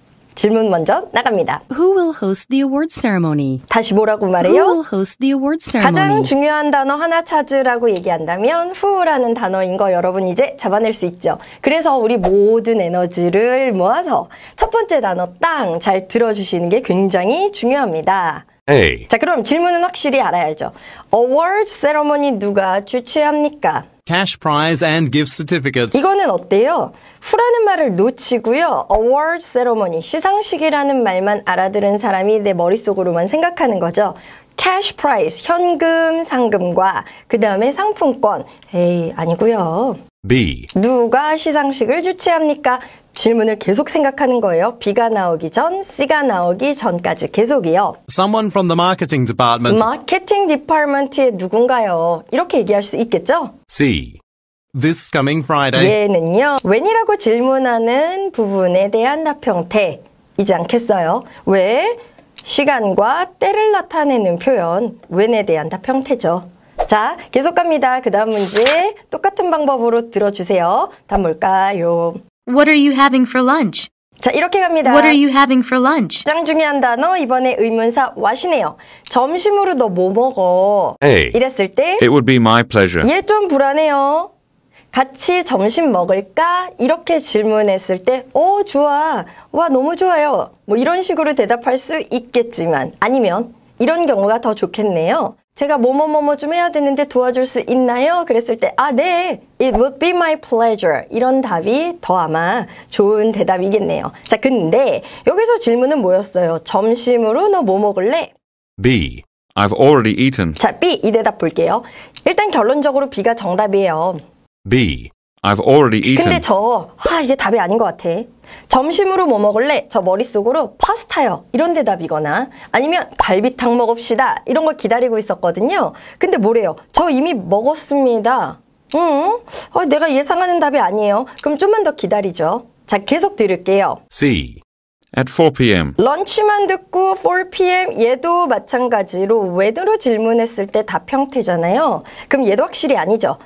질문 먼저 나갑니다. Who will host the award ceremony? 다시 뭐라고 말해요? Who will host the award ceremony? 가장 중요한 단어 하나 찾으라고 얘기한다면 who라는 단어인 거 여러분 이제 잡아낼 수 있죠. 그래서 우리 모든 에너지를 모아서 첫 번째 단어 땅 잘 들어주시는 게 굉장히 중요합니다. A. 자, 그럼 질문은 확실히 알아야죠. award ceremony 누가 주최합니까? Cash prize and gift certificates. 이거는 어때요? 후라는 말을 놓치고요. award ceremony, 시상식이라는 말만 알아들은 사람이 내 머릿속으로만 생각하는 거죠. cash prize, 현금 상금과 그 다음에 상품권. 에이, 아니고요. B. 누가 시상식을 주최합니까? 질문을 계속 생각하는 거예요. B가 나오기 전, C가 나오기 전까지 계속이요. Someone from the marketing department. 마케팅 디파트먼트의 누군가요? 이렇게 얘기할 수 있겠죠? C. This coming Friday. 얘는요. when이라고 질문하는 부분에 대한 답형태이지 않겠어요? 왜? 시간과 때를 나타내는 표현 when에 대한 답형태죠. 자, 계속 갑니다. 그 다음 문제 똑같은 방법으로 들어주세요. 다음 뭘까요? What are you having for lunch? 자, 이렇게 갑니다. What are you having for lunch? 가장 중요한 단어 이번에 의문사 what이네요. 점심으로 너 뭐 먹어? A. 이랬을 때 It would be my pleasure. 얘 좀 불안해요. 같이 점심 먹을까? 이렇게 질문했을 때 어, 좋아. 와, 너무 좋아요. 뭐 이런 식으로 대답할 수 있겠지만 아니면 이런 경우가 더 좋겠네요. 제가 뭐뭐뭐뭐 좀 해야 되는데 도와줄 수 있나요? 그랬을 때 아, 네. It would be my pleasure. 이런 답이 더 아마 좋은 대답이겠네요. 자, 근데 여기서 질문은 뭐였어요? 점심으로 너 뭐 먹을래? B. I've already eaten. 자, B. 이 대답 볼게요. 일단 결론적으로 B가 정답이에요. B. I've already eaten. 근데 저, 아, 이게 답이 아닌 것 같아. 점심으로 뭐 먹을래? 저 머릿속으로 파스타요. 이런 대답이거나 아니면 갈비탕 먹읍시다. 이런 걸 기다리고 있었거든요. 근데 뭐래요? 저 이미 먹었습니다. 응? 어, 내가 예상하는 답이 아니에요. 그럼 좀만 더 기다리죠. 자, 계속 들을게요. C. At four p.m. 런치만 듣고 four p.m. 얘도 마찬가지로 when으로 질문했을 때 답 형태잖아요. 그럼 얘도 확실히 아니죠.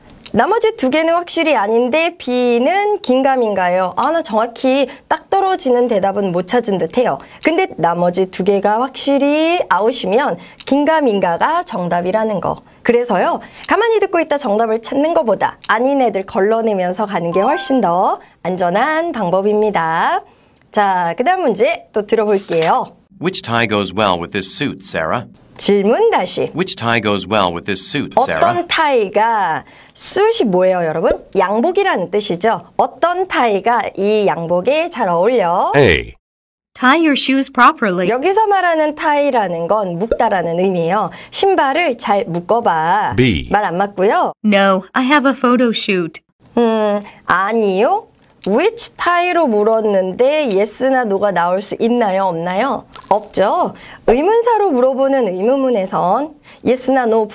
나머지 두 개는 확실히 아닌데 B는 긴가민가예요. 아, 나 정확히 딱 떨어지는 대답은 못 찾은 듯해요. 근데 나머지 두 개가 확실히 아웃이면 긴가민가가 정답이라는 거. 그래서요, 가만히 듣고 있다 정답을 찾는 것보다 아닌 애들 걸러내면서 가는 게 훨씬 더 안전한 방법입니다. 자, 그 다음 문제 또 들어볼게요. Which tie goes well with this suit, Sarah? 질문 다시. Which tie goes well with this suit, Sarah? 어떤 타이가, suit이 뭐예요, 여러분? 양복이라는 뜻이죠. 어떤 타이가 이 양복에 잘 어울려? A. Tie your shoes properly. 여기서 말하는 타이라는 건 묶다라는 의미예요. 신발을 잘 묶어봐. B. 말 안 맞고요. No, I have a photo shoot. 음, 아니요. which tie로 물었는데 yes나 no가 나올 수 있나요? 없나요? 없죠. 의문사로 물어보는 의문문에선 yes나 no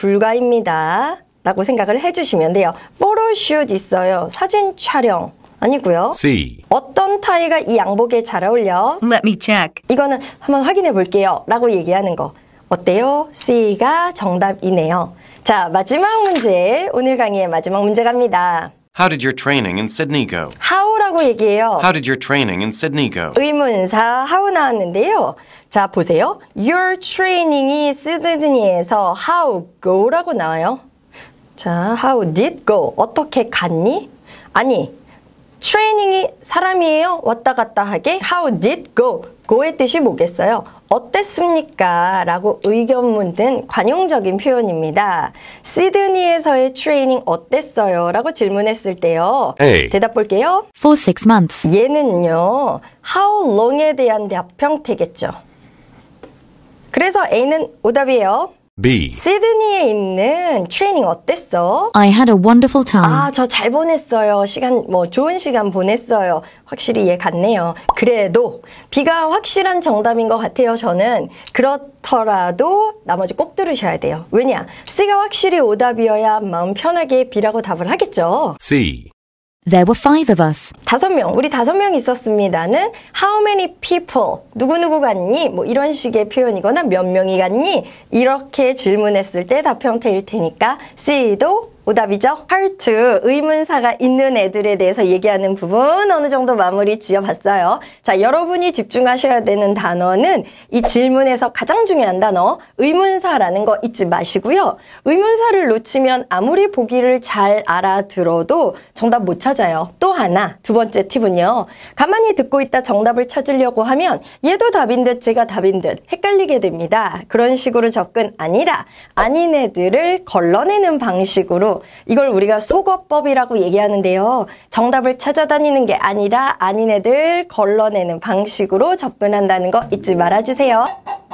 불가입니다. 라고 생각을 해주시면 돼요. photoshoot 있어요. 사진 촬영. 아니고요. C. 어떤 타이가 이 양복에 잘 어울려? Let me check. 이거는 한번 확인해 볼게요. 라고 얘기하는 거. 어때요? C가 정답이네요. 자, 마지막 문제. 오늘 강의의 마지막 문제 갑니다. How did your training in Sydney go? how라고 얘기해요. How did your training in Sydney go? 의문사 how 나왔는데요. 자, 보세요. Your training이 시드니에서 how go라고 나와요. 자, how did go? 어떻게 갔니? 아니, 트레이닝이 사람이에요? 왔다 갔다 하게? How did go? go의 뜻이 뭐겠어요? 어땠습니까? 라고 의견 묻는 관용적인 표현입니다. 시드니에서의 트레이닝 어땠어요? 라고 질문했을 때요. A. 대답 볼게요. For six months. 얘는요. How long에 대한 답 형태겠죠. 그래서 A는 오답이에요. B. 시드니에 있는 트레이닝 어땠어? I had a wonderful time. 아, 저 잘 보냈어요. 시간, 뭐, 좋은 시간 보냈어요. 확실히 얘 같네요. 그래도 B가 확실한 정답인 것 같아요, 저는. 그렇더라도 나머지 꼭 들으셔야 돼요. 왜냐? C가 확실히 오답이어야 마음 편하게 B라고 답을 하겠죠. C. There were five of us. 다섯 명, 우리 다섯 명 있었습니다는 How many people? 누구누구 갔니? 뭐 이런 식의 표현이거나 몇 명이 갔니? 이렇게 질문했을 때 답 형태일 테니까 C도 오답이죠. 파트 의문사가 있는 애들에 대해서 얘기하는 부분 어느 정도 마무리 지어봤어요. 자, 여러분이 집중하셔야 되는 단어는 이 질문에서 가장 중요한 단어 의문사라는 거 잊지 마시고요. 의문사를 놓치면 아무리 보기를 잘 알아들어도 정답 못 찾아요. 또 하나, 두 번째 팁은요. 가만히 듣고 있다 정답을 찾으려고 하면 얘도 답인 듯 제가 답인 듯 헷갈리게 됩니다. 그런 식으로 접근 아니라 아닌 애들을 걸러내는 방식으로 이걸 우리가 속어법이라고 얘기하는데요. 정답을 찾아다니는 게 아니라 아닌 애들 걸러내는 방식으로 접근한다는 거 잊지 말아주세요.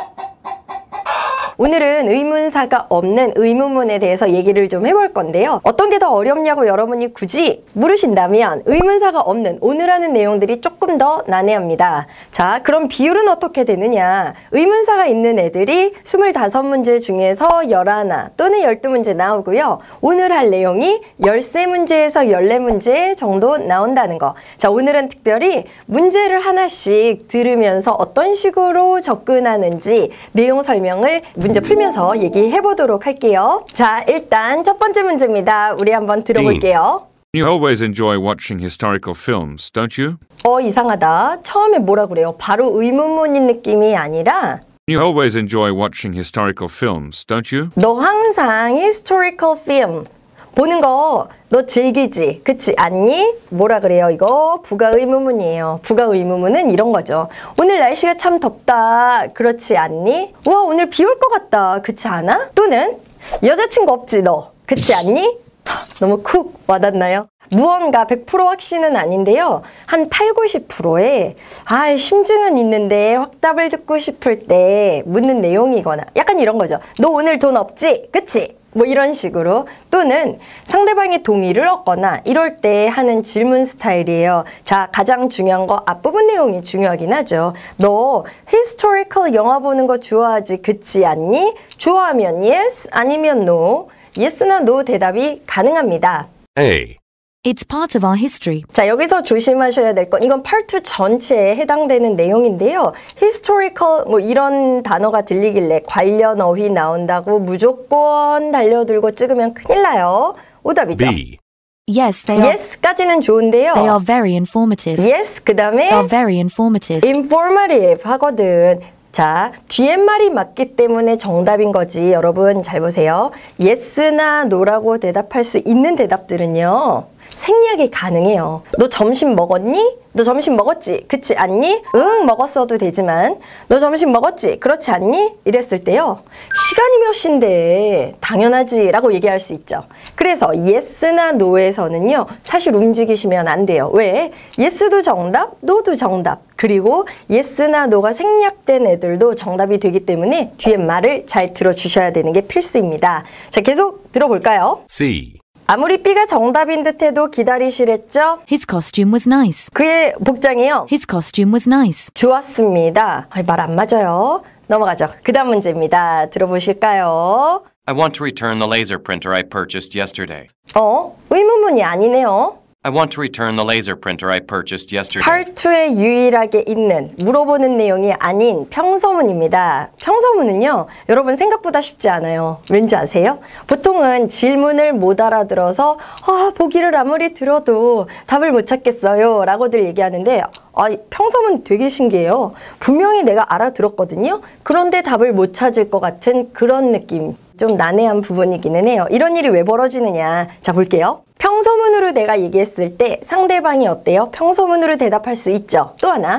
오늘은 의문사가 없는 의문문에 대해서 얘기를 좀 해볼 건데요. 어떤 게 더 어렵냐고 여러분이 굳이 물으신다면 의문사가 없는 오늘 하는 내용들이 조금 더 난해합니다. 자, 그럼 비율은 어떻게 되느냐? 의문사가 있는 애들이 스물다섯 문제 중에서 열하나 또는 열두 문제 나오고요. 오늘 할 내용이 열세 문제에서 열네 문제 정도 나온다는 거. 자, 오늘은 특별히 문제를 하나씩 들으면서 어떤 식으로 접근하는지 내용 설명을 문제 풀면서 얘기해 보도록 할게요. 자, 일단 첫 번째 문제입니다. 우리 한번 들어볼게요. You always enjoy watching historical films, don't you? 어, 이상하다. 처음에 뭐라 그래요? 바로 의문문인 느낌이 아니라 You always enjoy watching historical films, don't you? 너 항상 historical film 보는 거 너 즐기지? 그렇지 않니? 뭐라 그래요? 이거 부가 의문문이에요. 부가 의문문은 이런 거죠. 오늘 날씨가 참 덥다. 그렇지 않니? 우와, 오늘 비 올 것 같다. 그렇지 않아? 또는 여자친구 없지 너. 그렇지 않니? 너무 쿡 와닿나요? 무언가 백 퍼센트 확신은 아닌데요. 한 팔, 구십 퍼센트에 아, 심증은 있는데 확답을 듣고 싶을 때 묻는 내용이거나 약간 이런 거죠. 너 오늘 돈 없지? 그치? 뭐 이런 식으로 또는 상대방의 동의를 얻거나 이럴 때 하는 질문 스타일이에요. 자, 가장 중요한 거 앞부분 내용이 중요하긴 하죠. 너 historical 영화 보는 거 좋아하지? 그치 않니? 좋아하면 yes, 아니면 no. yes나 no 대답이 가능합니다. A. It's part of our history. 자, 여기서 조심하셔야 될 건 이건 파트 전체에 해당되는 내용인데요. historical 뭐 이런 단어가 들리길래 관련 어휘 나온다고 무조건 달려들고 찍으면 큰일 나요. 오답이죠. B. Yes, they are. yes까지는 좋은데요. They are very informative. yes, 그 다음에 They are very informative. informative 하거든. 자, 뒤에 말이 맞기 때문에 정답인 거지. 여러분 잘 보세요. yes나 no라고 대답할 수 있는 대답들은요. 생략이 가능해요. 너 점심 먹었니? 너 점심 먹었지? 그치 않니? 응, 먹었어도 되지만 너 점심 먹었지? 그렇지 않니? 이랬을 때요. 시간이 몇 시인데 당연하지 라고 얘기할 수 있죠. 그래서 yes나 no에서는요. 사실 움직이시면 안 돼요. 왜? yes도 정답, no도 정답. 그리고 yes나 no가 생략된 애들도 정답이 되기 때문에 뒤에 말을 잘 들어주셔야 되는 게 필수입니다. 자, 계속 들어볼까요? C. 아무리 B가 정답인 듯해도 기다리시랬죠? His costume was nice. 그의 복장이요. His costume was nice. 좋았습니다. 말 안 맞아요. 넘어가죠. 그 다음 문제입니다. 들어보실까요? I want to return the laser printer I purchased yesterday. 어? 의문문이 아니네요. I want to return the laser printer I purchased yesterday. 팔투에 유일하게 있는 물어보는 내용이 아닌 평서문입니다. 평서문은요, 여러분 생각보다 쉽지 않아요. 왠지 아세요? 보통은 질문을 못 알아들어서 아, 보기를 아무리 들어도 답을 못 찾겠어요 라고들 얘기하는데 아, 평서문 되게 신기해요. 분명히 내가 알아들었거든요. 그런데 답을 못 찾을 것 같은 그런 느낌. 좀 난해한 부분이기는 해요. 이런 일이 왜 벌어지느냐. 자, 볼게요. 평서문으로 내가 얘기했을 때 상대방이 어때요? 평서문으로 대답할 수 있죠. 또 하나,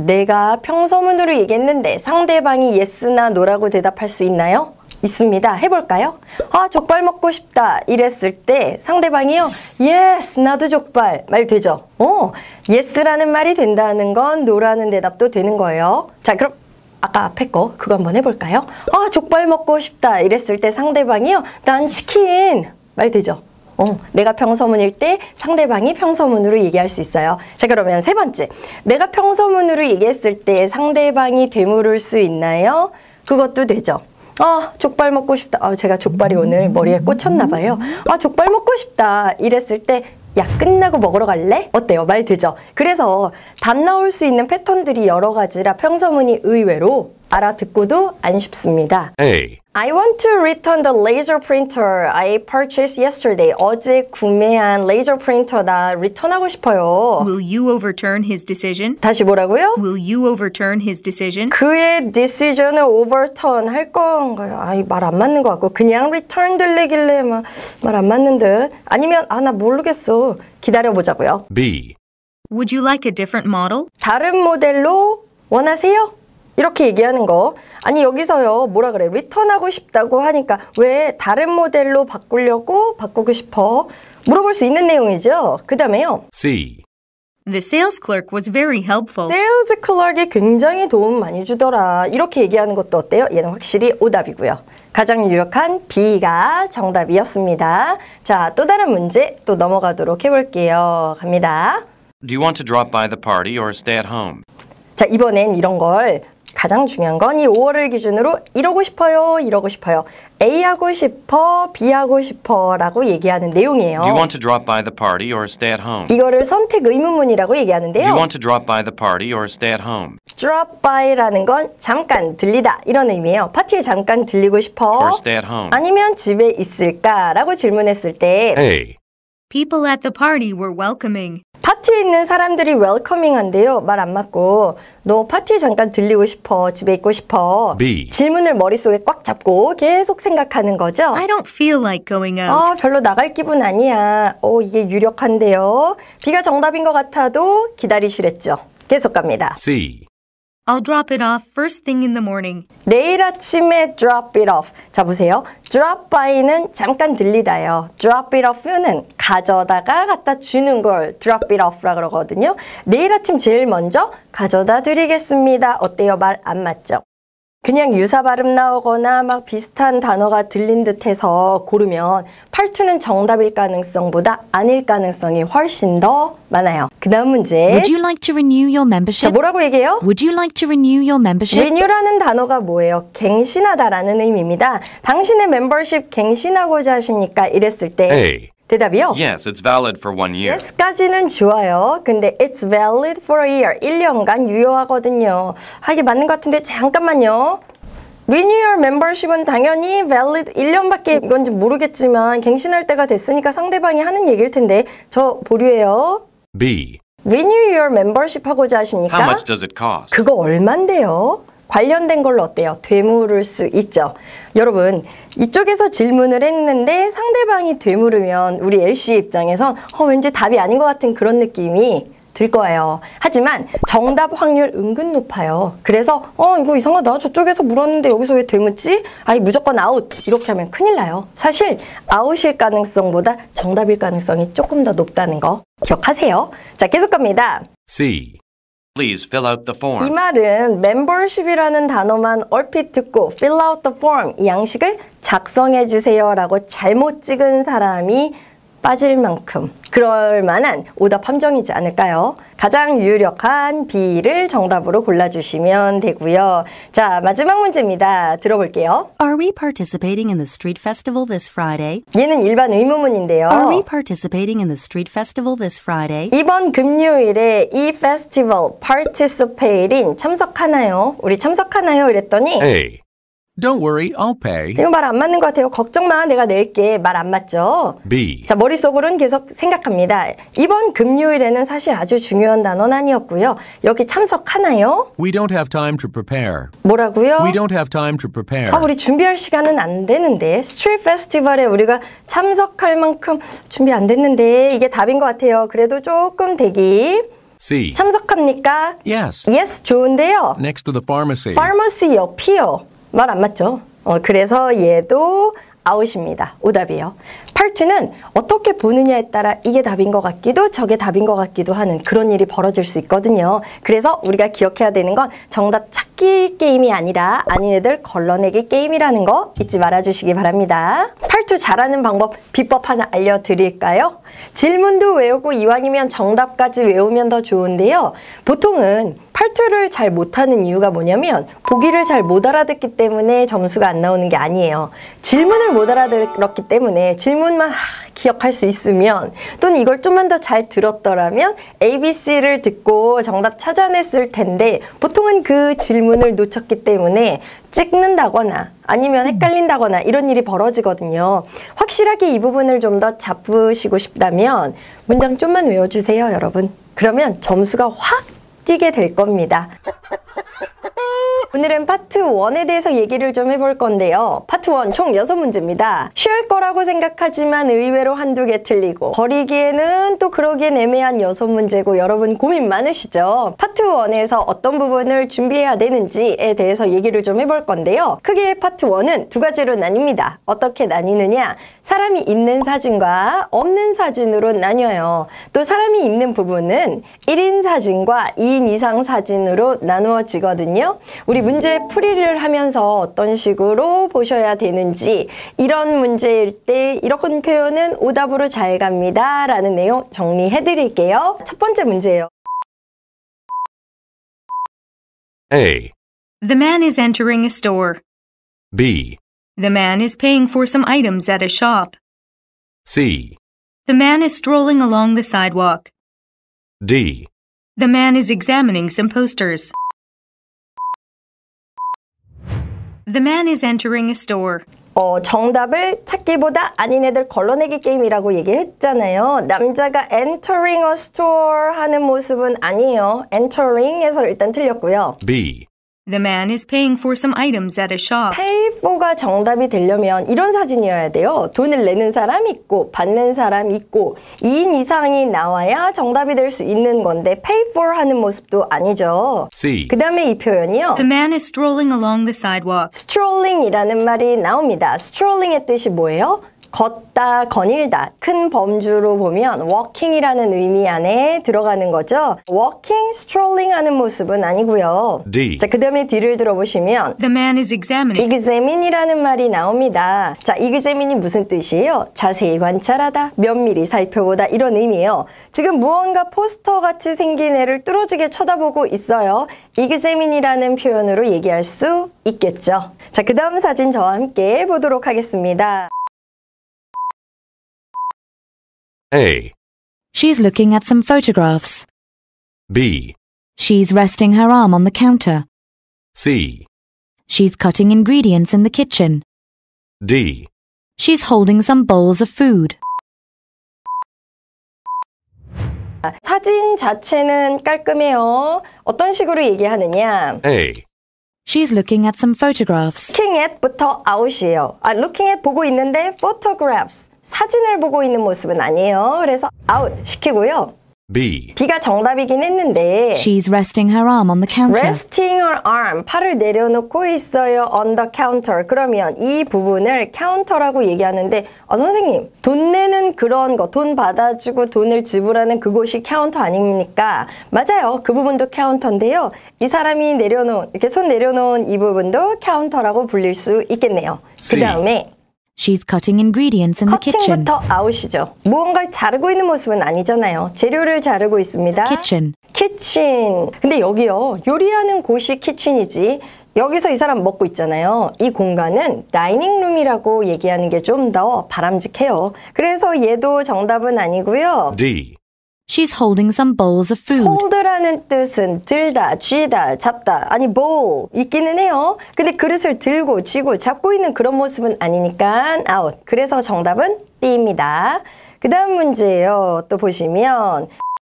내가 평서문으로 얘기했는데 상대방이 yes나 no라고 대답할 수 있나요? 있습니다. 해볼까요? 아, 족발 먹고 싶다 이랬을 때 상대방이요. yes, 나도 족발. 말 되죠? 어, yes라는 말이 된다는 건 no라는 대답도 되는 거예요. 자, 그럼 아까 앞에 거 그거 한번 해볼까요? 아, 족발 먹고 싶다 이랬을 때 상대방이요. 난 치킨. 말 되죠? 어, 내가 평서문일 때 상대방이 평서문으로 얘기할 수 있어요. 자, 그러면 세 번째. 내가 평서문으로 얘기했을 때 상대방이 되물을 수 있나요? 그것도 되죠. 아, 족발 먹고 싶다. 아, 제가 족발이 오늘 머리에 꽂혔나 봐요. 아, 족발 먹고 싶다 이랬을 때 야, 끝나고 먹으러 갈래? 어때요? 말 되죠? 그래서 답 나올 수 있는 패턴들이 여러 가지라 평서문이 의외로 알아듣고도 안 쉽습니다. A. I want to return the laser printer I purchased yesterday. 어제 구매한 레이저 프린터다 리턴하고 싶어요. Will you overturn his decision? 다시 뭐라고요? Will you overturn his decision? 그의 decision을 overturn 할 건가요? 아이, 말 안 맞는 것 같고 그냥 return 들리길래 말 안 맞는 듯. 아니면 아, 나 모르겠어. 기다려보자고요. B. Would you like a different model? 다른 모델로 원하세요? 이렇게 얘기하는 거. 아니, 여기서요, 뭐라 그래? 리턴하고 싶다고 하니까 왜 다른 모델로 바꾸려고 바꾸고 싶어? 물어볼 수 있는 내용이죠. 그 다음에요. C. The sales clerk was very helpful. 세일즈 클럭이 굉장히 도움 많이 주더라. 이렇게 얘기하는 것도 어때요? 얘는 확실히 오답이고요. 가장 유력한 B가 정답이었습니다. 자, 또 다른 문제 또 넘어가도록 해볼게요. 갑니다. Do you want to drop by the party or stay at home? 자, 이번엔 이런 걸 가장 중요한 건 이 오월을 기준으로 이러고 싶어요, 이러고 싶어요. A 하고 싶어, B 하고 싶어 라고 얘기하는 내용이에요. Do you want to drop by the party or stay at home? 이거를 선택 의문문이라고 얘기하는데요. Do you want to drop by the party or stay at home? drop by라는 건 잠깐 들리다 이런 의미예요. 파티에 잠깐 들리고 싶어. Or stay at home? 아니면 집에 있을까? 라고 질문했을 때 A. People at the party were welcoming. 파티에 있는 사람들이 웰커밍한데요. 말 안 맞고 너 파티에 잠깐 들리고 싶어. 집에 있고 싶어. B. 질문을 머릿속에 꽉 잡고 계속 생각하는 거죠. I don't feel like going out. 아, 별로 나갈 기분 아니야. 오, 이게 유력한데요. B가 정답인 것 같아도 기다리시랬죠. 계속 갑니다. C. I'll drop it off first thing in the morning. 내일 아침에 drop it off. 자, 보세요. drop by는 잠깐 들리다요. drop it off는 가져다가 갖다 주는 걸 drop it off라 그러거든요. 내일 아침 제일 먼저 가져다 드리겠습니다. 어때요? 말 안 맞죠? 그냥 유사 발음 나오거나 막 비슷한 단어가 들린 듯해서 고르면 팔투는 정답일 가능성보다 아닐 가능성이 훨씬 더 많아요. 그 다음 문제. Would you like to renew your membership? 자, 뭐라고 얘기해요? Would you like to renew your membership? renew라는 단어가 뭐예요? 갱신하다라는 의미입니다. 당신의 멤버십 갱신하고자 하십니까? 이랬을 때 A. 대답이요? Yes, it's valid for one year. Yes까지는 좋아요. 근데 it's valid for a year. 일 년간 유효하거든요. 아, 이게 맞는 것 같은데 잠깐만요. Renew your membership은 당연히 valid 일 년밖에 이건지 모르겠지만 갱신할 때가 됐으니까 상대방이 하는 얘기일 텐데 저 보류해요. B. Renew your membership 하고자 하십니까? How much does it cost? 그거 얼만데요? 관련된 걸로 어때요? 되물을 수 있죠. 여러분, 이쪽에서 질문을 했는데 상대방이 되물으면 우리 엘씨의 입장에선 어, 왠지 답이 아닌 것 같은 그런 느낌이 들 거예요. 하지만 정답 확률 은근 높아요. 그래서 어 이거 이상하다. 저쪽에서 물었는데 여기서 왜 되묻지? 아이 무조건 아웃. 이렇게 하면 큰일 나요. 사실 아웃일 가능성보다 정답일 가능성이 조금 더 높다는 거 기억하세요. 자, 계속 갑니다. C. Please fill out the form. 이 말은 membership이라는 단어만 얼핏 듣고 fill out the form 이 양식을 작성해 주세요 라고 잘못 찍은 사람이 빠질 만큼 그럴 만한 오답 함정이지 않을까요? 가장 유력한 B를 정답으로 골라주시면 되고요. 자, 마지막 문제입니다. 들어볼게요. Are we participating in the street festival this Friday? 얘는 일반 의문문인데요. Are we participating in the street festival this Friday? 이번 금요일에 이 페스티벌 participate인 참석하나요? 우리 참석하나요? 이랬더니 A. Don't worry, I'll pay. 이거 말 안 맞는 것 같아요. 걱정 마, 내가 낼게. 말 안 맞죠? B. 자, 머릿속으로는 계속 생각합니다. 이번 금요일에는 사실 아주 중요한 단어는 아니었고요. 여기 참석하나요? We don't have time to prepare. 뭐라고요? We don't have time to prepare. 아, 우리 준비할 시간은 안 되는데 스트리트 페스티벌에 우리가 참석할 만큼 준비 안 됐는데 이게 답인 것 같아요. 그래도 조금 대기. C. 참석합니까? Yes. Yes, 좋은데요. Next to the pharmacy. Pharmacy 옆이요. 말 안 맞죠? 어, 그래서 얘도 아웃입니다. 오답이에요. 파트는 어떻게 보느냐에 따라 이게 답인 것 같기도 저게 답인 것 같기도 하는 그런 일이 벌어질 수 있거든요. 그래서 우리가 기억해야 되는 건 정답 찾기 게임이 아니라 아닌 애들 걸러내기 게임이라는 거 잊지 말아주시기 바랍니다. 파트 잘하는 방법, 비법 하나 알려드릴까요? 질문도 외우고 이왕이면 정답까지 외우면 더 좋은데요. 보통은 팔투를 잘 못하는 이유가 뭐냐면 보기를 잘 못 알아듣기 때문에 점수가 안 나오는 게 아니에요. 질문을 못 알아들었기 때문에 질문만 기억할 수 있으면 또는 이걸 좀만 더 잘 들었더라면 에이비씨를 듣고 정답 찾아냈을 텐데 보통은 그 질문을 놓쳤기 때문에 찍는다거나 아니면 헷갈린다거나 이런 일이 벌어지거든요. 확실하게 이 부분을 좀 더 잡으시고 싶다면 문장 좀만 외워주세요, 여러분. 그러면 점수가 확 뛰게 될 겁니다. 오늘은 파트 원에 대해서 얘기를 좀 해볼 건데요. 파트 원 총 여섯 문제입니다. 쉬울 거라고 생각하지만 의외로 한두 개 틀리고 버리기에는 또 그러기엔 애매한 여섯 문제고 여러분 고민 많으시죠? 파트 원에서 어떤 부분을 준비해야 되는지에 대해서 얘기를 좀 해볼 건데요. 크게 파트 원은 두 가지로 나뉩니다. 어떻게 나뉘느냐? 사람이 있는 사진과 없는 사진으로 나뉘어요. 또 사람이 있는 부분은 일 인 사진과 이 인 이상 사진으로 나누어지거든요. 우리 문제 풀이를 하면서 어떤 식으로 보셔야 되는지 이런 문제일 때 이런 표현은 오답으로 잘 갑니다 라는 내용 정리해 드릴게요. 첫 번째 문제예요. A. The man is entering a store. B. The man is paying for some items at a shop. C. The man is strolling along the sidewalk. D. The man is examining some posters. The man is entering a store. 어, 정답을 찾기보다 아닌 애들 걸러내기 게임이라고 얘기했잖아요. 남자가 entering a store 하는 모습은 아니에요. entering에서 일단 틀렸고요. B. The man is paying for some items at a shop. pay for가 정답이 되려면 이런 사진이어야 돼요. 돈을 내는 사람 있고 받는 사람 있고 이인 이상이 나와야 정답이 될 수 있는 건데 pay for 하는 모습도 아니죠. C. 그 다음에 이 표현이요. The man is strolling along the sidewalk. strolling이라는 말이 나옵니다. strolling의 뜻이 뭐예요? 걷다, 거닐다. 큰 범주로 보면 walking이라는 의미 안에 들어가는 거죠. walking, strolling 하는 모습은 아니고요. D. 자, 그 다음에 뒤를 들어보시면 The man is examining. examine이라는 말이 나옵니다. 자, examine이 무슨 뜻이에요? 자세히 관찰하다, 면밀히 살펴보다 이런 의미예요. 지금 무언가 포스터 같이 생긴 애를 뚫어지게 쳐다보고 있어요. examine이라는 표현으로 얘기할 수 있겠죠. 자, 그 다음 사진 저와 함께 보도록 하겠습니다. A. She's looking at some photographs. B. She's resting her arm on the counter. C. She's cutting ingredients in the kitchen. D. She's holding some bowls of food. 사진 자체는 깔끔해요. 어떤 식으로 얘기하느냐? A. She's looking at some photographs. looking at부터 out이에요. 아, looking at 보고 있는데 photographs, 사진을 보고 있는 모습은 아니에요. 그래서 out 시키고요. B. B가 정답이긴 했는데 She's resting her arm on the counter. resting her arm, 팔을 내려놓고 있어요. on the counter. 그러면 이 부분을 counter라고 얘기하는데 아, 선생님, 돈 내는 그런 거, 돈 받아주고 돈을 지불하는 그곳이 counter 아닙니까? 맞아요. 그 부분도 counter인데요. 이 사람이 내려놓은, 이렇게 손 내려놓은 이 부분도 counter라고 불릴 수 있겠네요. 그 다음에 She's cutting ingredients in the kitchen. 커팅부터 out이죠. 무언가를 자르고 있는 모습은 아니잖아요. 재료를 자르고 있습니다. Kitchen. 키친. 근데 여기요. 요리하는 곳이 키친이지. 여기서 이 사람 먹고 있잖아요. 이 공간은 다이닝룸이라고 얘기하는 게 좀 더 바람직해요. 그래서 얘도 정답은 아니고요. D. She's holding some bowls of food. hold라는 뜻은 들다, 쥐다, 잡다, 아니 bowl 있기는 해요. 근데 그릇을 들고, 쥐고, 잡고 있는 그런 모습은 아니니까 out. 그래서 정답은 B입니다. 그 다음 문제예요. 또 보시면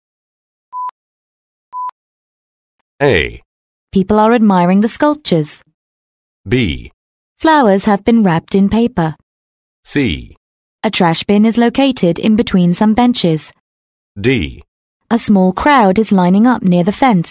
A. People are admiring the sculptures. B. Flowers have been wrapped in paper. C. A trash bin is located in between some benches. D. A small crowd is lining up near the fence.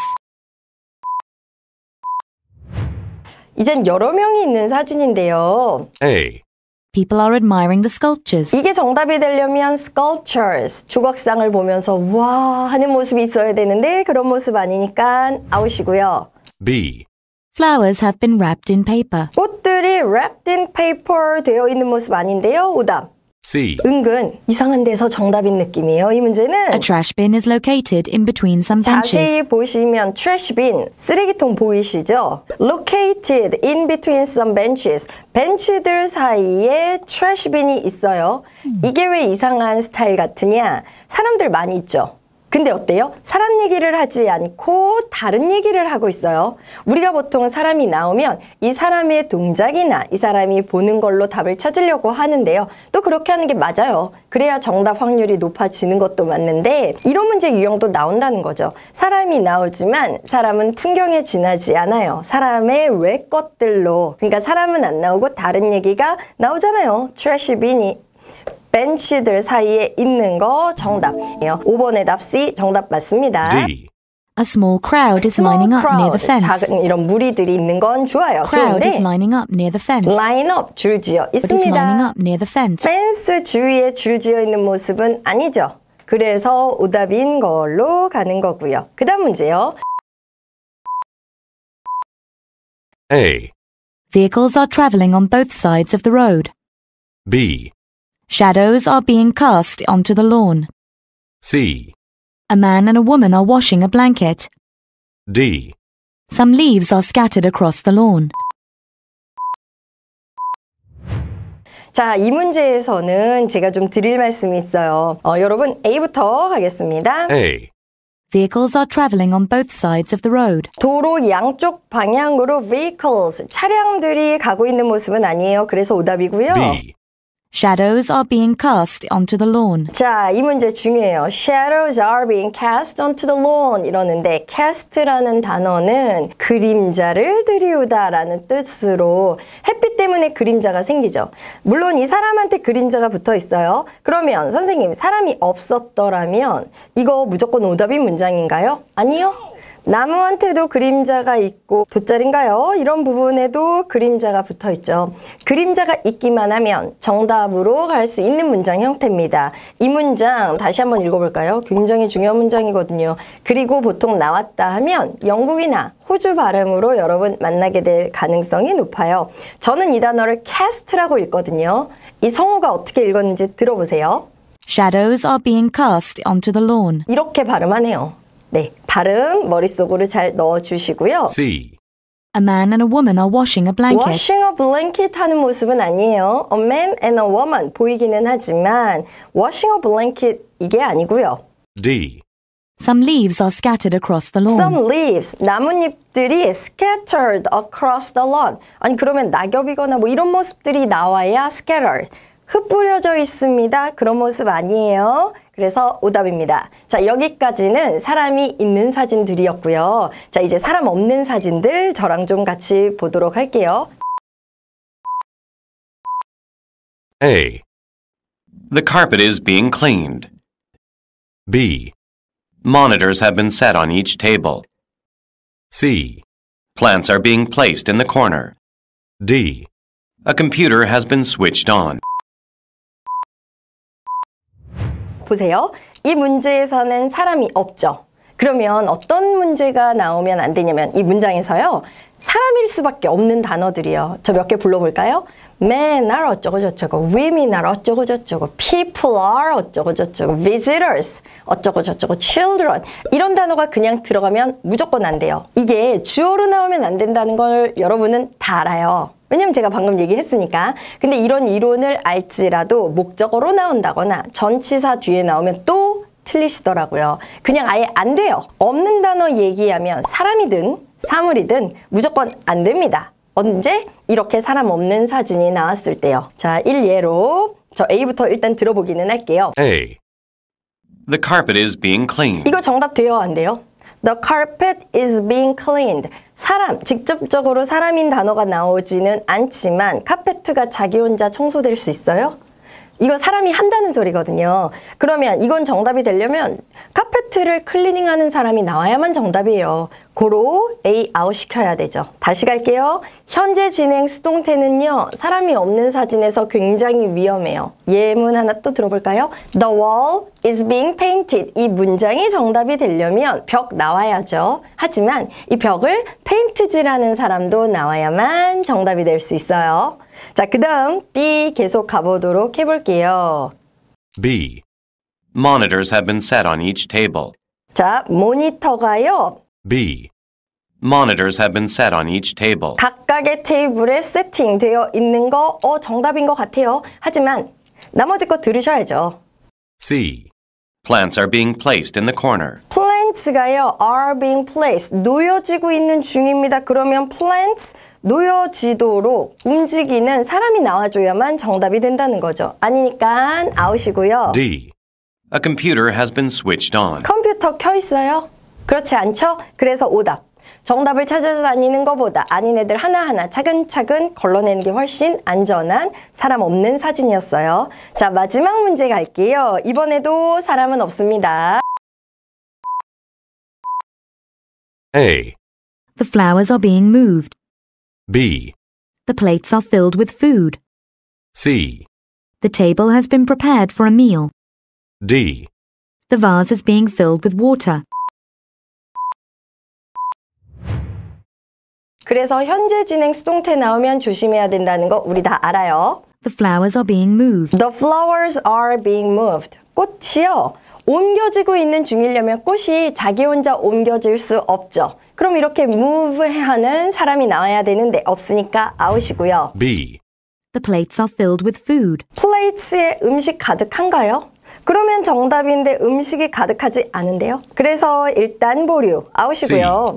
이젠 여러 명이 있는 사진인데요. A. People are admiring the sculptures. 이게 정답이 되려면 sculptures, 조각상을 보면서 와 하는 모습이 있어야 되는데 그런 모습 아니니까 out이고요. B. Flowers have been wrapped in paper. 꽃들이 wrapped in paper 되어 있는 모습 아닌데요. 오답. C. 은근 이상한 데서 정답인 느낌이에요. 이 문제는 A trash bin is located in between some benches. 자세히 보시면 trash bin, 쓰레기통 보이시죠? Located in between some benches. 벤치들 사이에 trash bin이 있어요. 이게 왜 이상한 스타일 같으냐? 사람들 많이 있죠? 근데 어때요? 사람 얘기를 하지 않고 다른 얘기를 하고 있어요. 우리가 보통 사람이 나오면 이 사람의 동작이나 이 사람이 보는 걸로 답을 찾으려고 하는데요. 또 그렇게 하는 게 맞아요. 그래야 정답 확률이 높아지는 것도 맞는데 이런 문제 유형도 나온다는 거죠. 사람이 나오지만 사람은 풍경에 지나지 않아요. 사람의 외 것들로. 그러니까 사람은 안 나오고 다른 얘기가 나오잖아요. 트래시 빈이. 벤치들 사이에 있는 거 정답이에요. 오 번의 답 C 정답 맞습니다. D. A small crowd is Small lining up crowd, near the fence. 작은 이런 무리들이 있는 건 좋아요. Crowd is 좋은데 lining up near the fence. line up 줄지어 It is lining 있습니다. up near the fence. 펜스 주위에 줄지어 있는 모습은 아니죠. 그래서 오답인 걸로 가는 거고요. 그 다음 문제요. A. Vehicles are traveling on both sides of the road. B. Shadows are being cast onto the lawn. C. A man and a woman are washing a blanket. D. Some leaves are scattered across the lawn. 자, 이 문제에서는 제가 좀 드릴 말씀이 있어요. 어, 여러분 A부터 가겠습니다. A. Vehicles are traveling on both sides of the road. 도로 양쪽 방향으로 vehicles, 차량들이 가고 있는 모습은 아니에요. 그래서 오답이고요. B. Shadows are being cast onto the lawn. 자, 이 문제 중요해요. Shadows are being cast onto the lawn 이러는데 cast라는 단어는 그림자를 들이우다라는 뜻으로 햇빛 때문에 그림자가 생기죠. 물론 이 사람한테 그림자가 붙어 있어요. 그러면 선생님, 사람이 없었더라면 이거 무조건 오답인 문장인가요? 아니요. 나무한테도 그림자가 있고 돗자리인가요? 이런 부분에도 그림자가 붙어 있죠. 그림자가 있기만 하면 정답으로 갈 수 있는 문장 형태입니다. 이 문장 다시 한번 읽어볼까요? 굉장히 중요한 문장이거든요. 그리고 보통 나왔다 하면 영국이나 호주 발음으로 여러분 만나게 될 가능성이 높아요. 저는 이 단어를 cast라고 읽거든요. 이 성우가 어떻게 읽었는지 들어보세요. Shadows are being cast onto the lawn. 이렇게 발음하네요. 네, 발음 머릿속으로 잘 넣어주시고요. C. A man and a woman are washing a blanket. Washing a blanket 하는 모습은 아니에요. A man and a woman 보이기는 하지만 washing a blanket 이게 아니고요. D. Some leaves are scattered across the lawn. Some leaves, 나뭇잎들이 scattered across the lawn. 아니 그러면 낙엽이거나 뭐 이런 모습들이 나와야 scattered. 흩뿌려져 있습니다. 그런 모습 아니에요. 그래서 오답입니다. 자, 여기까지는 사람이 있는 사진들이었고요. 자, 이제 사람 없는 사진들 저랑 좀 같이 보도록 할게요. A. The carpet is being cleaned. B. Monitors have been set on each table. C. Plants are being placed in the corner. D. A computer has been switched on. 보세요. 이 문제에서는 사람이 없죠. 그러면 어떤 문제가 나오면 안 되냐면 이 문장에서요. 사람일 수밖에 없는 단어들이요. 저 몇 개 불러볼까요? Men are 어쩌고 저쩌고, women are 어쩌고 저쩌고, people are 어쩌고 저쩌고, visitors 어쩌고 저쩌고, children 이런 단어가 그냥 들어가면 무조건 안 돼요. 이게 주어로 나오면 안 된다는 걸 여러분은 다 알아요. 왜냐면 제가 방금 얘기했으니까. 근데 이런 이론을 알지라도 목적어로 나온다거나 전치사 뒤에 나오면 또 틀리시더라고요. 그냥 아예 안 돼요. 없는 단어 얘기하면 사람이든 사물이든 무조건 안 됩니다. 언제? 이렇게 사람 없는 사진이 나왔을 때요. 자, 일예로 저 A부터 일단 들어보기는 할게요. A. The carpet is being cleaned. 이거 정답 돼요, 안 돼요? The carpet is being cleaned. 사람, 직접적으로 사람인 단어가 나오지는 않지만 카페트가 자기 혼자 청소될 수 있어요? 이거 사람이 한다는 소리거든요. 그러면 이건 정답이 되려면 카페트를 클리닝하는 사람이 나와야만 정답이에요. 고로 A 아웃시켜야 되죠. 다시 갈게요. 현재 진행 수동태는요. 사람이 없는 사진에서 굉장히 위험해요. 예문 하나 또 들어볼까요? The wall is being painted. 이 문장이 정답이 되려면 벽 나와야죠. 하지만 이 벽을 페인트질하는 사람도 나와야만 정답이 될 수 있어요. 자, 그 다음 B 계속 가보도록 해볼게요. B. Monitors have been set on each table. 자, 모니터가요. B. Monitors have been set on each table. 각각의 테이블에 세팅되어 있는 거 어, 정답인 것 같아요. 하지만 나머지 거 들으셔야죠. C. Plants are being placed in the corner. Plants가요. are being placed. 놓여지고 있는 중입니다. 그러면 plants 놓여지도록 움직이는 사람이 나와줘야만 정답이 된다는 거죠. 아니니까 아웃이고요. D. A computer has been switched on. 컴퓨터 켜 있어요? 그렇지 않죠? 그래서 오답. 정답을 찾아다니는 것보다 아닌 애들 하나하나 차근차근 걸러내는 게 훨씬 안전한 사람 없는 사진이었어요. 자, 마지막 문제 갈게요. 이번에도 사람은 없습니다. A. The flowers are being moved. B. The plates are filled with food. C. The table has been prepared for a meal. D. The vase is being filled with water. 그래서 현재 진행 수동태 나오면 조심해야 된다는 거 우리 다 알아요. The flowers are being moved. The flowers are being moved. 꽃이요. 옮겨지고 있는 중이려면 꽃이 자기 혼자 옮겨질 수 없죠. 그럼 이렇게 move 하는 사람이 나와야 되는데 없으니까 아웃이고요. B. The plates are filled with food. 플레이츠에 음식 가득한가요? 그러면 정답인데 음식이 가득하지 않은데요. 그래서 일단 보류 아웃이고요. C.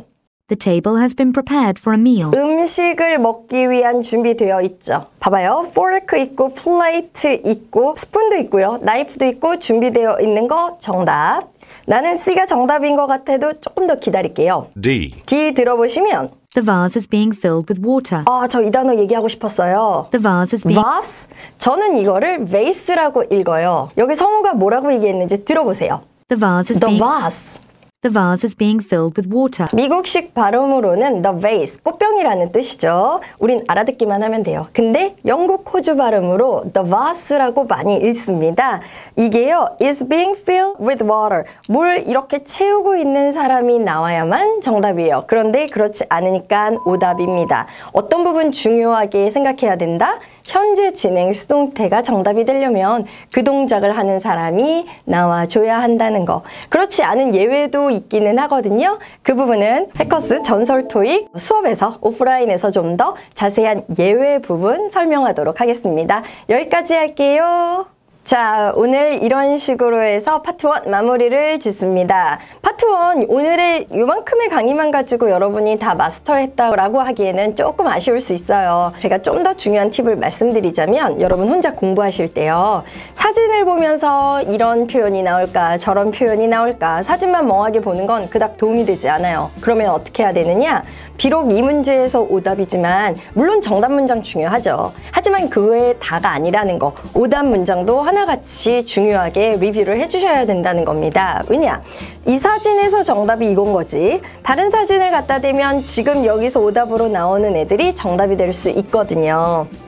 The table has been prepared for a meal. 음식을 먹기 위한 준비되어 있죠. 봐봐요. fork 있고, plate 있고, 스푼도 있고요. knife도 있고, 준비되어 있는 거 정답. 나는 C가 정답인 것 같아도 조금 더 기다릴게요. D. D 들어보시면 The vase is being filled with water. 아, 저 이 단어 얘기하고 싶었어요. The vase is being... vase? 저는 이거를 vase라고 읽어요. 여기 성우가 뭐라고 얘기했는지 들어보세요. The vase is The being... vase. The vase is being filled with water. 미국식 발음으로는 the vase, 꽃병이라는 뜻이죠. 우린 알아듣기만 하면 돼요. 근데 영국 호주 발음으로 the vase라고 많이 읽습니다. 이게요, is being filled with water. 물 이렇게 채우고 있는 사람이 나와야만 정답이에요. 그런데 그렇지 않으니까 오답입니다. 어떤 부분 중요하게 생각해야 된다? 현재 진행 수동태가 정답이 되려면 그 동작을 하는 사람이 나와줘야 한다는 거. 그렇지 않은 예외도 있기는 하거든요. 그 부분은 해커스 전설 토익 수업에서 오프라인에서 좀 더 자세한 예외 부분 설명하도록 하겠습니다. 여기까지 할게요. 자, 오늘 이런 식으로 해서 파트 원 마무리를 짓습니다. 파트 원, 오늘의 요만큼의 강의만 가지고 여러분이 다 마스터했다고 하기에는 조금 아쉬울 수 있어요. 제가 좀 더 중요한 팁을 말씀드리자면 여러분 혼자 공부하실 때요. 사진을 보면서 이런 표현이 나올까 저런 표현이 나올까 사진만 멍하게 보는 건 그닥 도움이 되지 않아요. 그러면 어떻게 해야 되느냐? 비록 이 문제에서 오답이지만 물론 정답 문장 중요하죠. 하지만 그 외에 다가 아니라는 거. 오답 문장도 하나같이 중요하게 리뷰를 해주셔야 된다는 겁니다. 왜냐? 이 사진에서 정답이 이건 거지. 다른 사진을 갖다 대면 지금 여기서 오답으로 나오는 애들이 정답이 될 수 있거든요.